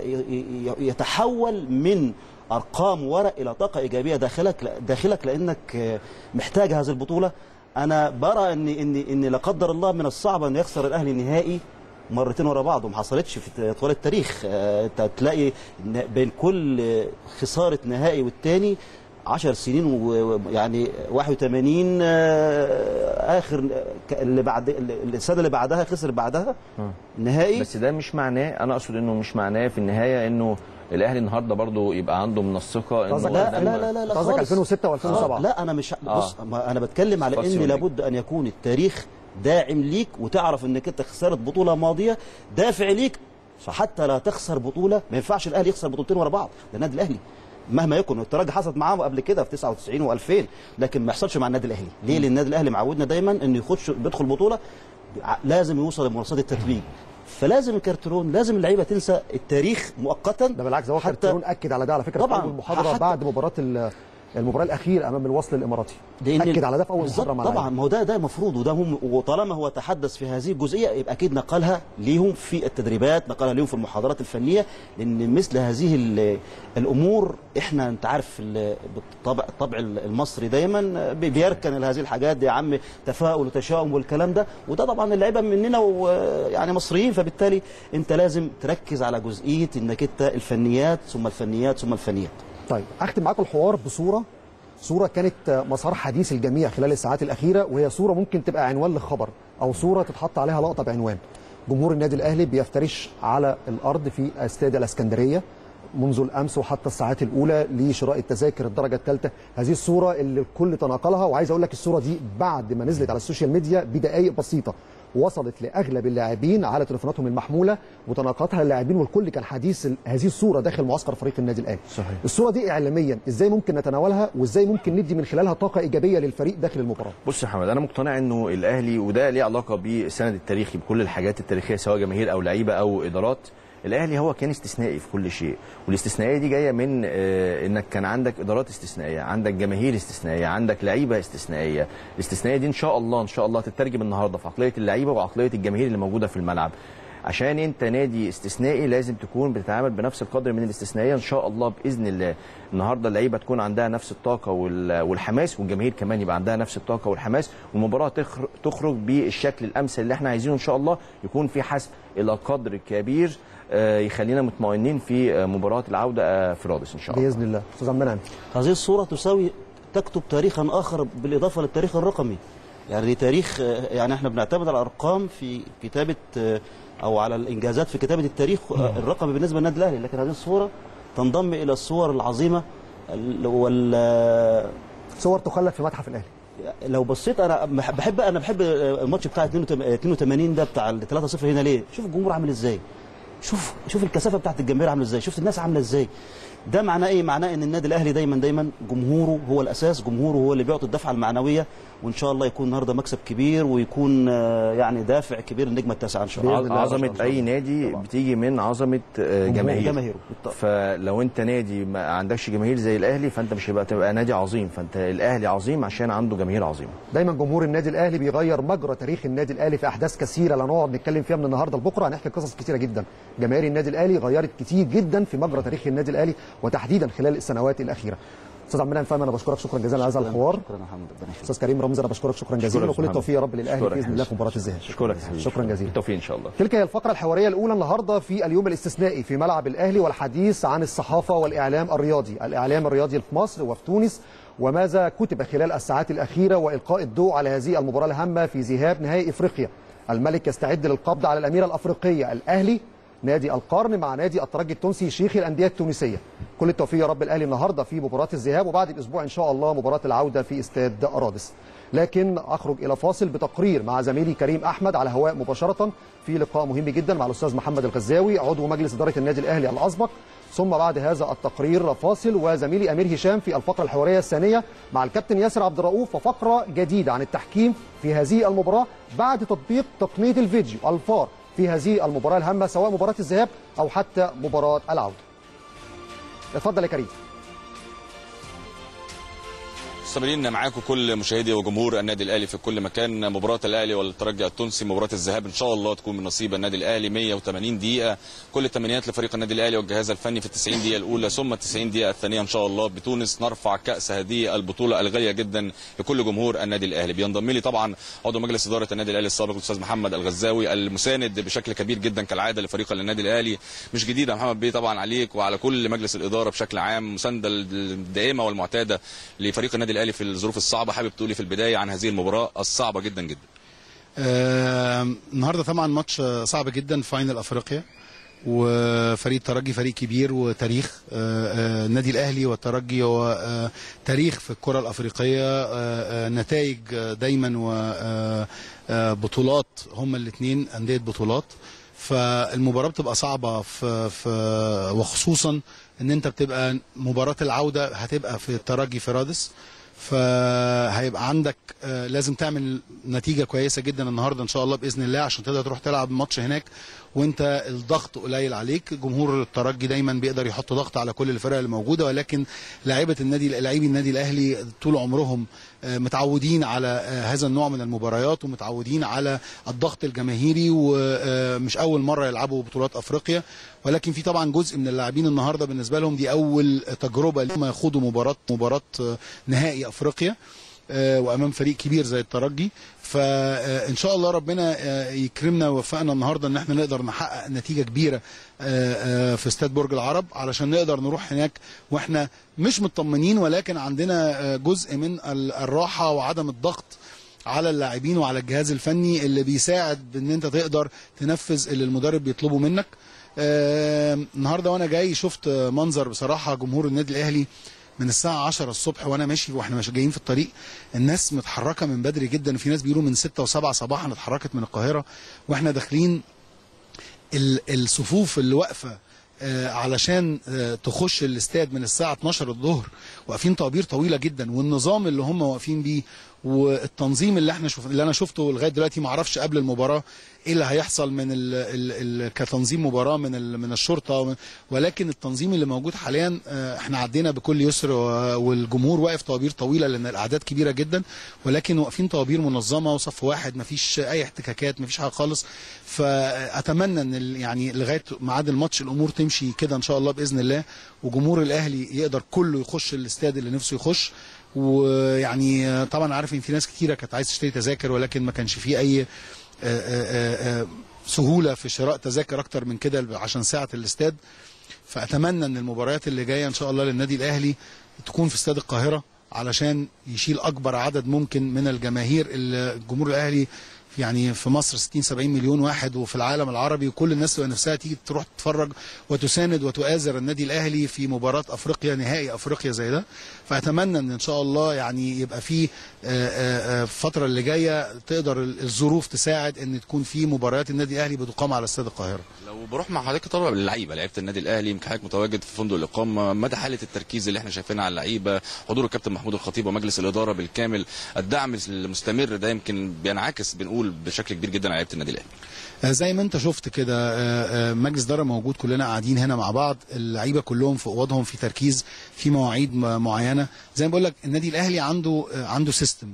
Speaker 6: يتحول من ارقام ورق الى طاقه ايجابيه داخلك لانك محتاج هذه البطوله. انا برى ان لا قدر الله من الصعب ان يخسر الاهلي نهائي مرتين ورا بعض، وما حصلتش في طوال التاريخ. انت تلاقي بين كل خساره نهائي والتاني 10 سنين، ويعني 81 اخر اللي بعد السنه اللي بعدها خسر بعدها نهائي.
Speaker 5: بس ده مش معناه، انا اقصد انه مش معناه في النهايه انه الاهلي النهارده برضو يبقى عنده من الثقه انه
Speaker 6: لا
Speaker 1: قصدك 2006 و2007.
Speaker 6: لا انا مش بص، انا بتكلم على ان لابد ان يكون التاريخ داعم ليك، وتعرف انك انت خسرت بطوله ماضيه دافع ليك، فحتى لا تخسر بطوله. ما ينفعش الاهلي يخسر بطولتين ورا بعض، ده النادي الاهلي مهما يكن. الترجي حصلت معاه قبل كده في 99 و2000، لكن ما يحصلش مع النادي الاهلي. ليه؟ لان النادي الاهلي معودنا دايما انه بيدخل بطوله لازم يوصل لمنصات التتويج، فلازم الكارترون، لازم اللعيبه تنسى التاريخ مؤقتا.
Speaker 1: ده بالعكس، هو كارترون اكد على ده على فكره في اول محاضره بعد المباراه الاخيره امام الوصل الاماراتي، اكد على ده في اول محاضره معانا.
Speaker 6: طبعا ما هو ده مفروض، وده هم، وطالما هو تحدث في هذه الجزئيه يبقى اكيد نقلها ليهم في التدريبات، نقلها ليهم في المحاضرات الفنيه، لان مثل هذه الامور احنا انت عارف الطبع المصري دايما بيركن لهذه الحاجات دي، يا عم تفاؤل وتشاؤم والكلام ده، وده طبعا اللعيبه مننا ويعني مصريين، فبالتالي انت لازم تركز على جزئيه انك انت الفنيات ثم الفنيات ثم الفنيات.
Speaker 1: طيب اختم معاكم الحوار بصوره كانت مسار حديث الجميع خلال الساعات الاخيره، وهي صوره ممكن تبقى عنوان لخبر او صوره تتحط عليها لقطه بعنوان: جمهور النادي الاهلي بيفترش على الارض في استاد الاسكندريه منذ الامس وحتى الساعات الاولى لشراء التذاكر الدرجه الثالثه. هذه الصوره اللي الكل تناقلها، وعايز اقول لك الصوره دي بعد ما نزلت على السوشيال ميديا بدقائق بسيطه وصلت لاغلب اللاعبين على تليفوناتهم المحموله وتناقلتها اللاعبين، والكل كان حديث هذه الصوره داخل معسكر فريق النادي الاهلي.
Speaker 5: صحيح.
Speaker 1: الصوره دي اعلاميا ازاي ممكن نتناولها، وازاي ممكن ندي من خلالها طاقه ايجابيه للفريق داخل المباراه؟
Speaker 5: بص يا حمد، انا مقتنع انه الاهلي، وده ليه علاقه بالسند التاريخي بكل الحاجات التاريخيه سواء جماهير او لعيبه او ادارات، الاهلي هو كان استثنائي في كل شيء، والاستثنائيه دي جايه من انك كان عندك ادارات استثنائيه، عندك جماهير استثنائيه، عندك لعيبه استثنائيه. الاستثنائيه دي ان شاء الله تترجم النهارده في عقليه اللعيبه وعقليه الجماهير اللي موجوده في الملعب. عشان انت نادي استثنائي لازم تكون بتتعامل بنفس القدر من الاستثنائيه ان شاء الله باذن الله. النهارده اللعيبه تكون عندها نفس الطاقه والحماس، والجماهير كمان يبقى عندها نفس الطاقه والحماس، والمباراه تخرج بالشكل الامثل اللي احنا عايزينه ان شاء الله، يكون في حسم الى قدر كبير يخلينا مطمئنين في مباراه العوده في رادس ان شاء الله
Speaker 1: باذن الله. استاذ عبد المنعم،
Speaker 6: هذه الصوره تكتب تاريخا اخر بالاضافه للتاريخ الرقمي. يعني تاريخ، يعني احنا بنعتمد على الارقام في كتابه او على الانجازات في كتابه التاريخ الرقمي بالنسبه للنادي الاهلي، لكن هذه الصوره تنضم الى الصور العظيمه
Speaker 1: صور تخلد في متحف الاهلي.
Speaker 6: لو بصيت انا بحب الماتش بتاع 82 ده بتاع 3-0 هنا. ليه؟ شوف الجمهور عامل ازاي، شوف الكثافه بتاعت الجماهير عامله ازاي، شفت الناس عامله ازاي. ده معناه ايه؟ معناه ان النادي الاهلي دايما جمهوره هو الاساس، جمهوره هو اللي بيعطي الدفعه المعنويه، وان شاء الله يكون النهارده مكسب كبير ويكون يعني دافع كبير للنجمه التاسعه ان شاء الله.
Speaker 5: عظمه اي نادي بتيجي من عظمه جماهيره. فلو انت نادي ما عندكش جماهير زي الاهلي فانت مش تبقى نادي عظيم، فانت الاهلي عظيم عشان عنده جماهير عظيمه.
Speaker 1: دايما جمهور النادي الاهلي بيغير مجرى تاريخ النادي الاهلي في احداث كثيره لا نقعد نتكلم فيها من النهارده لبكره، هنحكي قصص كثيره جدا. جماهير النادي الاهلي غيرت كتير جدا في مجرى تاريخ النادي الاهلي وتحديدا خلال السنوات الاخيره. استاذ عبد المنعم فهمي انا بشكرك شكرا جزيلا على هذا الحوار.
Speaker 6: شكرا يا محمد.
Speaker 1: استاذ كريم رمزي انا بشكرك شكرا جزيلا، وكل التوفيق يا رب للاهلي باذن الله في مباراه الذهاب. شكرا جزيلا.
Speaker 5: التوفيق ان شاء الله.
Speaker 1: تلك هي الفقره الحواريه الاولى النهارده في اليوم الاستثنائي في ملعب الاهلي، والحديث عن الصحافه والاعلام الرياضي، الاعلام الرياضي في مصر وفي تونس، وماذا كتب خلال الساعات الاخيره، والقاء الضوء على هذه المباراه الهامه في ذهاب نهائي افريقيا. الملك يستعد للقبض على الاميره الافريقيه، الاهلي نادي القرن مع نادي الترجي التونسي شيخ الانديه التونسيه. كل التوفيق يا رب الاهلي النهارده في مباراه الذهاب، وبعد الاسبوع ان شاء الله مباراه العوده في استاد رادس. لكن اخرج الى فاصل بتقرير مع زميلي كريم احمد على هواء مباشره في لقاء مهم جدا مع الاستاذ محمد الغزاوي عضو مجلس اداره النادي الاهلي الاسبق. ثم بعد هذا التقرير فاصل وزميلي امير هشام في الفقره الحواريه الثانيه مع الكابتن ياسر عبد الرؤوف وفقره جديده عن التحكيم في هذه المباراه بعد تطبيق تقنيه الفيديو الفار في هذه المباراه الهامه سواء مباراه الذهاب او حتى مباراه العوده. اتفضل يا كريم.
Speaker 2: مستمرين معاكم كل مشاهدي وجمهور النادي الاهلي في كل مكان. مباراه الاهلي والترجي التونسي مباراه الذهاب ان شاء الله تكون من نصيب النادي الاهلي. 180 دقيقه، كل التمنيات لفريق النادي الاهلي والجهاز الفني في ال90 دقيقه الاولى ثم ال90 دقيقه الثانيه ان شاء الله بتونس نرفع كاس هذه البطوله الغاليه جدا لكل جمهور النادي الاهلي. بينضم لي طبعا عضو مجلس اداره النادي الاهلي السابق الاستاذ محمد الغزاوي المساند بشكل كبير جدا كالعاده لفريق النادي الاهلي. مش جديد يا محمد بيه طبعا عليك وعلى كل مجلس الاداره بشكل عام، مسانده الدائمه والمعتاده لفريق النادي الاهلي في الظروف الصعبه. حابب تقولي في البدايه عن هذه المباراه الصعبه جدا جدا؟
Speaker 9: النهارده طبعا ماتش صعب جدا، فاينل افريقيا، وفريق الترجي فريق كبير وتاريخ. النادي الاهلي والترجي هو تاريخ في الكره الافريقيه، نتائج دايما وبطولات، هما الاثنين انديه بطولات. فالمباراه بتبقى صعبه وخصوصا ان انت بتبقى مباراه العوده هتبقى في الترجي في رادس، فهيبقى عندك لازم تعمل نتيجة كويسة جدا النهاردة إن شاء الله بإذن الله عشان تقدر تروح تلعب ماتش هناك وانت الضغط قليل عليك. جمهور الترجي دايما بيقدر يحط ضغط على كل الفرق الموجودة، ولكن لاعبي النادي الأهلي طول عمرهم متعودين على هذا النوع من المباريات ومتعودين على الضغط الجماهيري، ومش أول مرة يلعبوا بطولات أفريقيا، ولكن في طبعا جزء من اللاعبين النهارده بالنسبة لهم دي أول تجربة لما يخوضوا مباراة نهائي أفريقيا وامام فريق كبير زي الترجي. فان شاء الله ربنا يكرمنا ويوفقنا النهارده ان احنا نقدر نحقق نتيجه كبيره في استاد برج العرب علشان نقدر نروح هناك واحنا مش مطمنين، ولكن عندنا جزء من الراحه وعدم الضغط على اللاعبين وعلى الجهاز الفني اللي بيساعد ان انت تقدر تنفذ اللي المدرب بيطلبه منك. النهارده وانا جاي شفت منظر بصراحه جمهور النادي الاهلي من الساعة 10 الصبح وانا ماشي واحنا مش جايين في الطريق، الناس متحركة من بدري جدا، في ناس بيقولوا من 6 و7 صباحا اتحركت من القاهرة واحنا داخلين. الصفوف اللي واقفة علشان تخش الاستاد من الساعة 12 الظهر واقفين طوابير طويلة جدا، والنظام اللي هم واقفين بيه والتنظيم اللي انا شفته لغاية دلوقتي ما اعرفش قبل المباراة ايه اللي هيحصل من كتنظيم مباراه من الشرطه، ولكن التنظيم اللي موجود حاليا احنا عدينا بكل يسر، والجمهور واقف طوابير طويله لان الاعداد كبيره جدا، ولكن واقفين طوابير منظمه وصف واحد، ما فيش اي احتكاكات، ما فيش حاجه خالص. فاتمنى ان يعني لغايه ميعاد الماتش الامور تمشي كده ان شاء الله باذن الله، وجمهور الاهلي يقدر كله يخش الاستاد اللي نفسه يخش. ويعني طبعا عارف ان في ناس كتيره كانت عايز تشتري تذاكر ولكن ما كانش فيه اي سهولة في شراء تذاكر أكتر من كده عشان ساعة الاستاد. فأتمنى أن المباريات اللي جاية إن شاء الله للنادي الأهلي تكون في استاد القاهرة علشان يشيل اكبر عدد ممكن من الجماهير. الجمهور الاهلي يعني في مصر 60-70 مليون واحد، وفي العالم العربي، وكل الناس تبقى نفسها تيجي تروح تتفرج وتساند وتؤازر النادي الاهلي في مباراه افريقيا، نهائي افريقيا زي ده. فاتمنى ان شاء الله يعني يبقى في الفتره اللي جايه تقدر الظروف تساعد ان تكون في مباريات النادي الاهلي بتقام على استاد القاهره.
Speaker 2: لو بروح مع حضرتك طبعا للعيبه، لعيبه النادي الاهلي، يمكن حضرتك متواجد في فندق الاقامه، مدى حاله التركيز اللي احنا شايفينها على اللعيبه، حضور الكابتن محمود الخطيب ومجلس الاداره بالكامل، الدعم المستمر ده يمكن بينعكس بنقول بشكل كبير جدا على لعيبه النادي الاهلي.
Speaker 9: زي ما انت شفت كده مجلس اداره موجود، كلنا قاعدين هنا مع بعض، اللعيبه كلهم في اوضهم في تركيز، في مواعيد معينه. زي ما بقول لك النادي الاهلي عنده سيستم،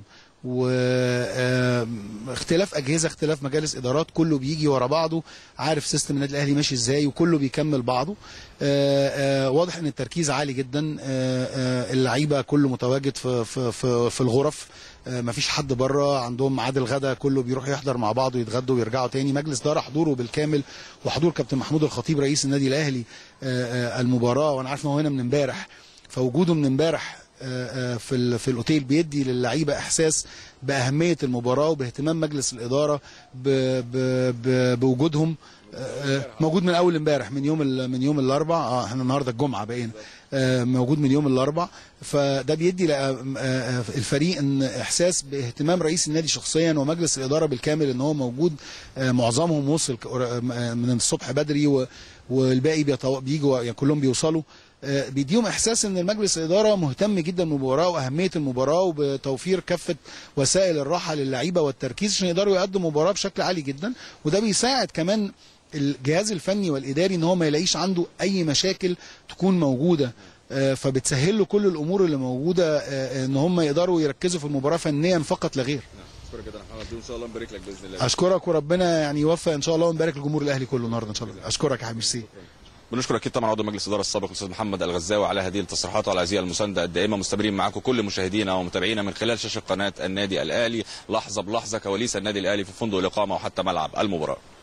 Speaker 9: واختلاف اجهزه، اختلاف مجالس ادارات، كله بيجي ورا بعضه، عارف سيستم النادي الاهلي ماشي ازاي، وكله بيكمل بعضه. واضح ان التركيز عالي جدا، اللعيبه كله متواجد في الغرف، مفيش حد بره، عندهم ميعاد الغداء، كله بيروح يحضر مع بعضه ويتغدوا ويرجعوا تاني. مجلس اداره حضوره بالكامل، وحضور كابتن محمود الخطيب رئيس النادي الاهلي المباراه، وانا عارف ان هو هنا من امبارح، فوجوده من امبارح في الاوتيل بيدي للعيبه احساس باهميه المباراه وباهتمام مجلس الاداره بوجودهم. موجود من اول امبارح، من يوم الاربعاء، احنا النهارده الجمعه بقينا، موجود من يوم الاربعاء. فده بيدي الفريق ان احساس باهتمام رئيس النادي شخصيا ومجلس الاداره بالكامل، ان هو موجود. معظمهم وصل من الصبح بدري، والباقي بيجوا يعني كلهم بيوصلوا. بيديهم احساس ان المجلس الاداره مهتم جدا بالمباراه واهميه المباراه، وبتوفير كافه وسائل الراحه للعيبه والتركيز عشان يقدروا يقدموا مباراه بشكل عالي جدا. وده بيساعد كمان الجهاز الفني والاداري ان هو ما يلاقيش عنده اي مشاكل تكون موجوده، فبتسهل له كل الامور اللي موجوده ان هم يقدروا يركزوا في المباراه فنيا فقط لا غير.
Speaker 2: اشكرك جدا يا محمد، وان شاء الله نبارك لك باذن الله.
Speaker 9: اشكرك، وربنا يعني يوفق ان شاء الله، ونبارك للجمهور الاهلي كله النهارده ان شاء الله. اشكرك يا حبيبي. ميرسي.
Speaker 2: بنشكر اكيد طبعا عضو مجلس الاداره السابق الاستاذ محمد الغزاوي على هذه التصريحات وعلى هذه المسانده الدائمه. مستمرين معاكم كل مشاهدينا ومتابعينا من خلال شاشه قناه النادي الاهلي، لحظه بلحظه، كواليس النادي الاهلي في فندق الاقامه وحتى ملعب المباراه.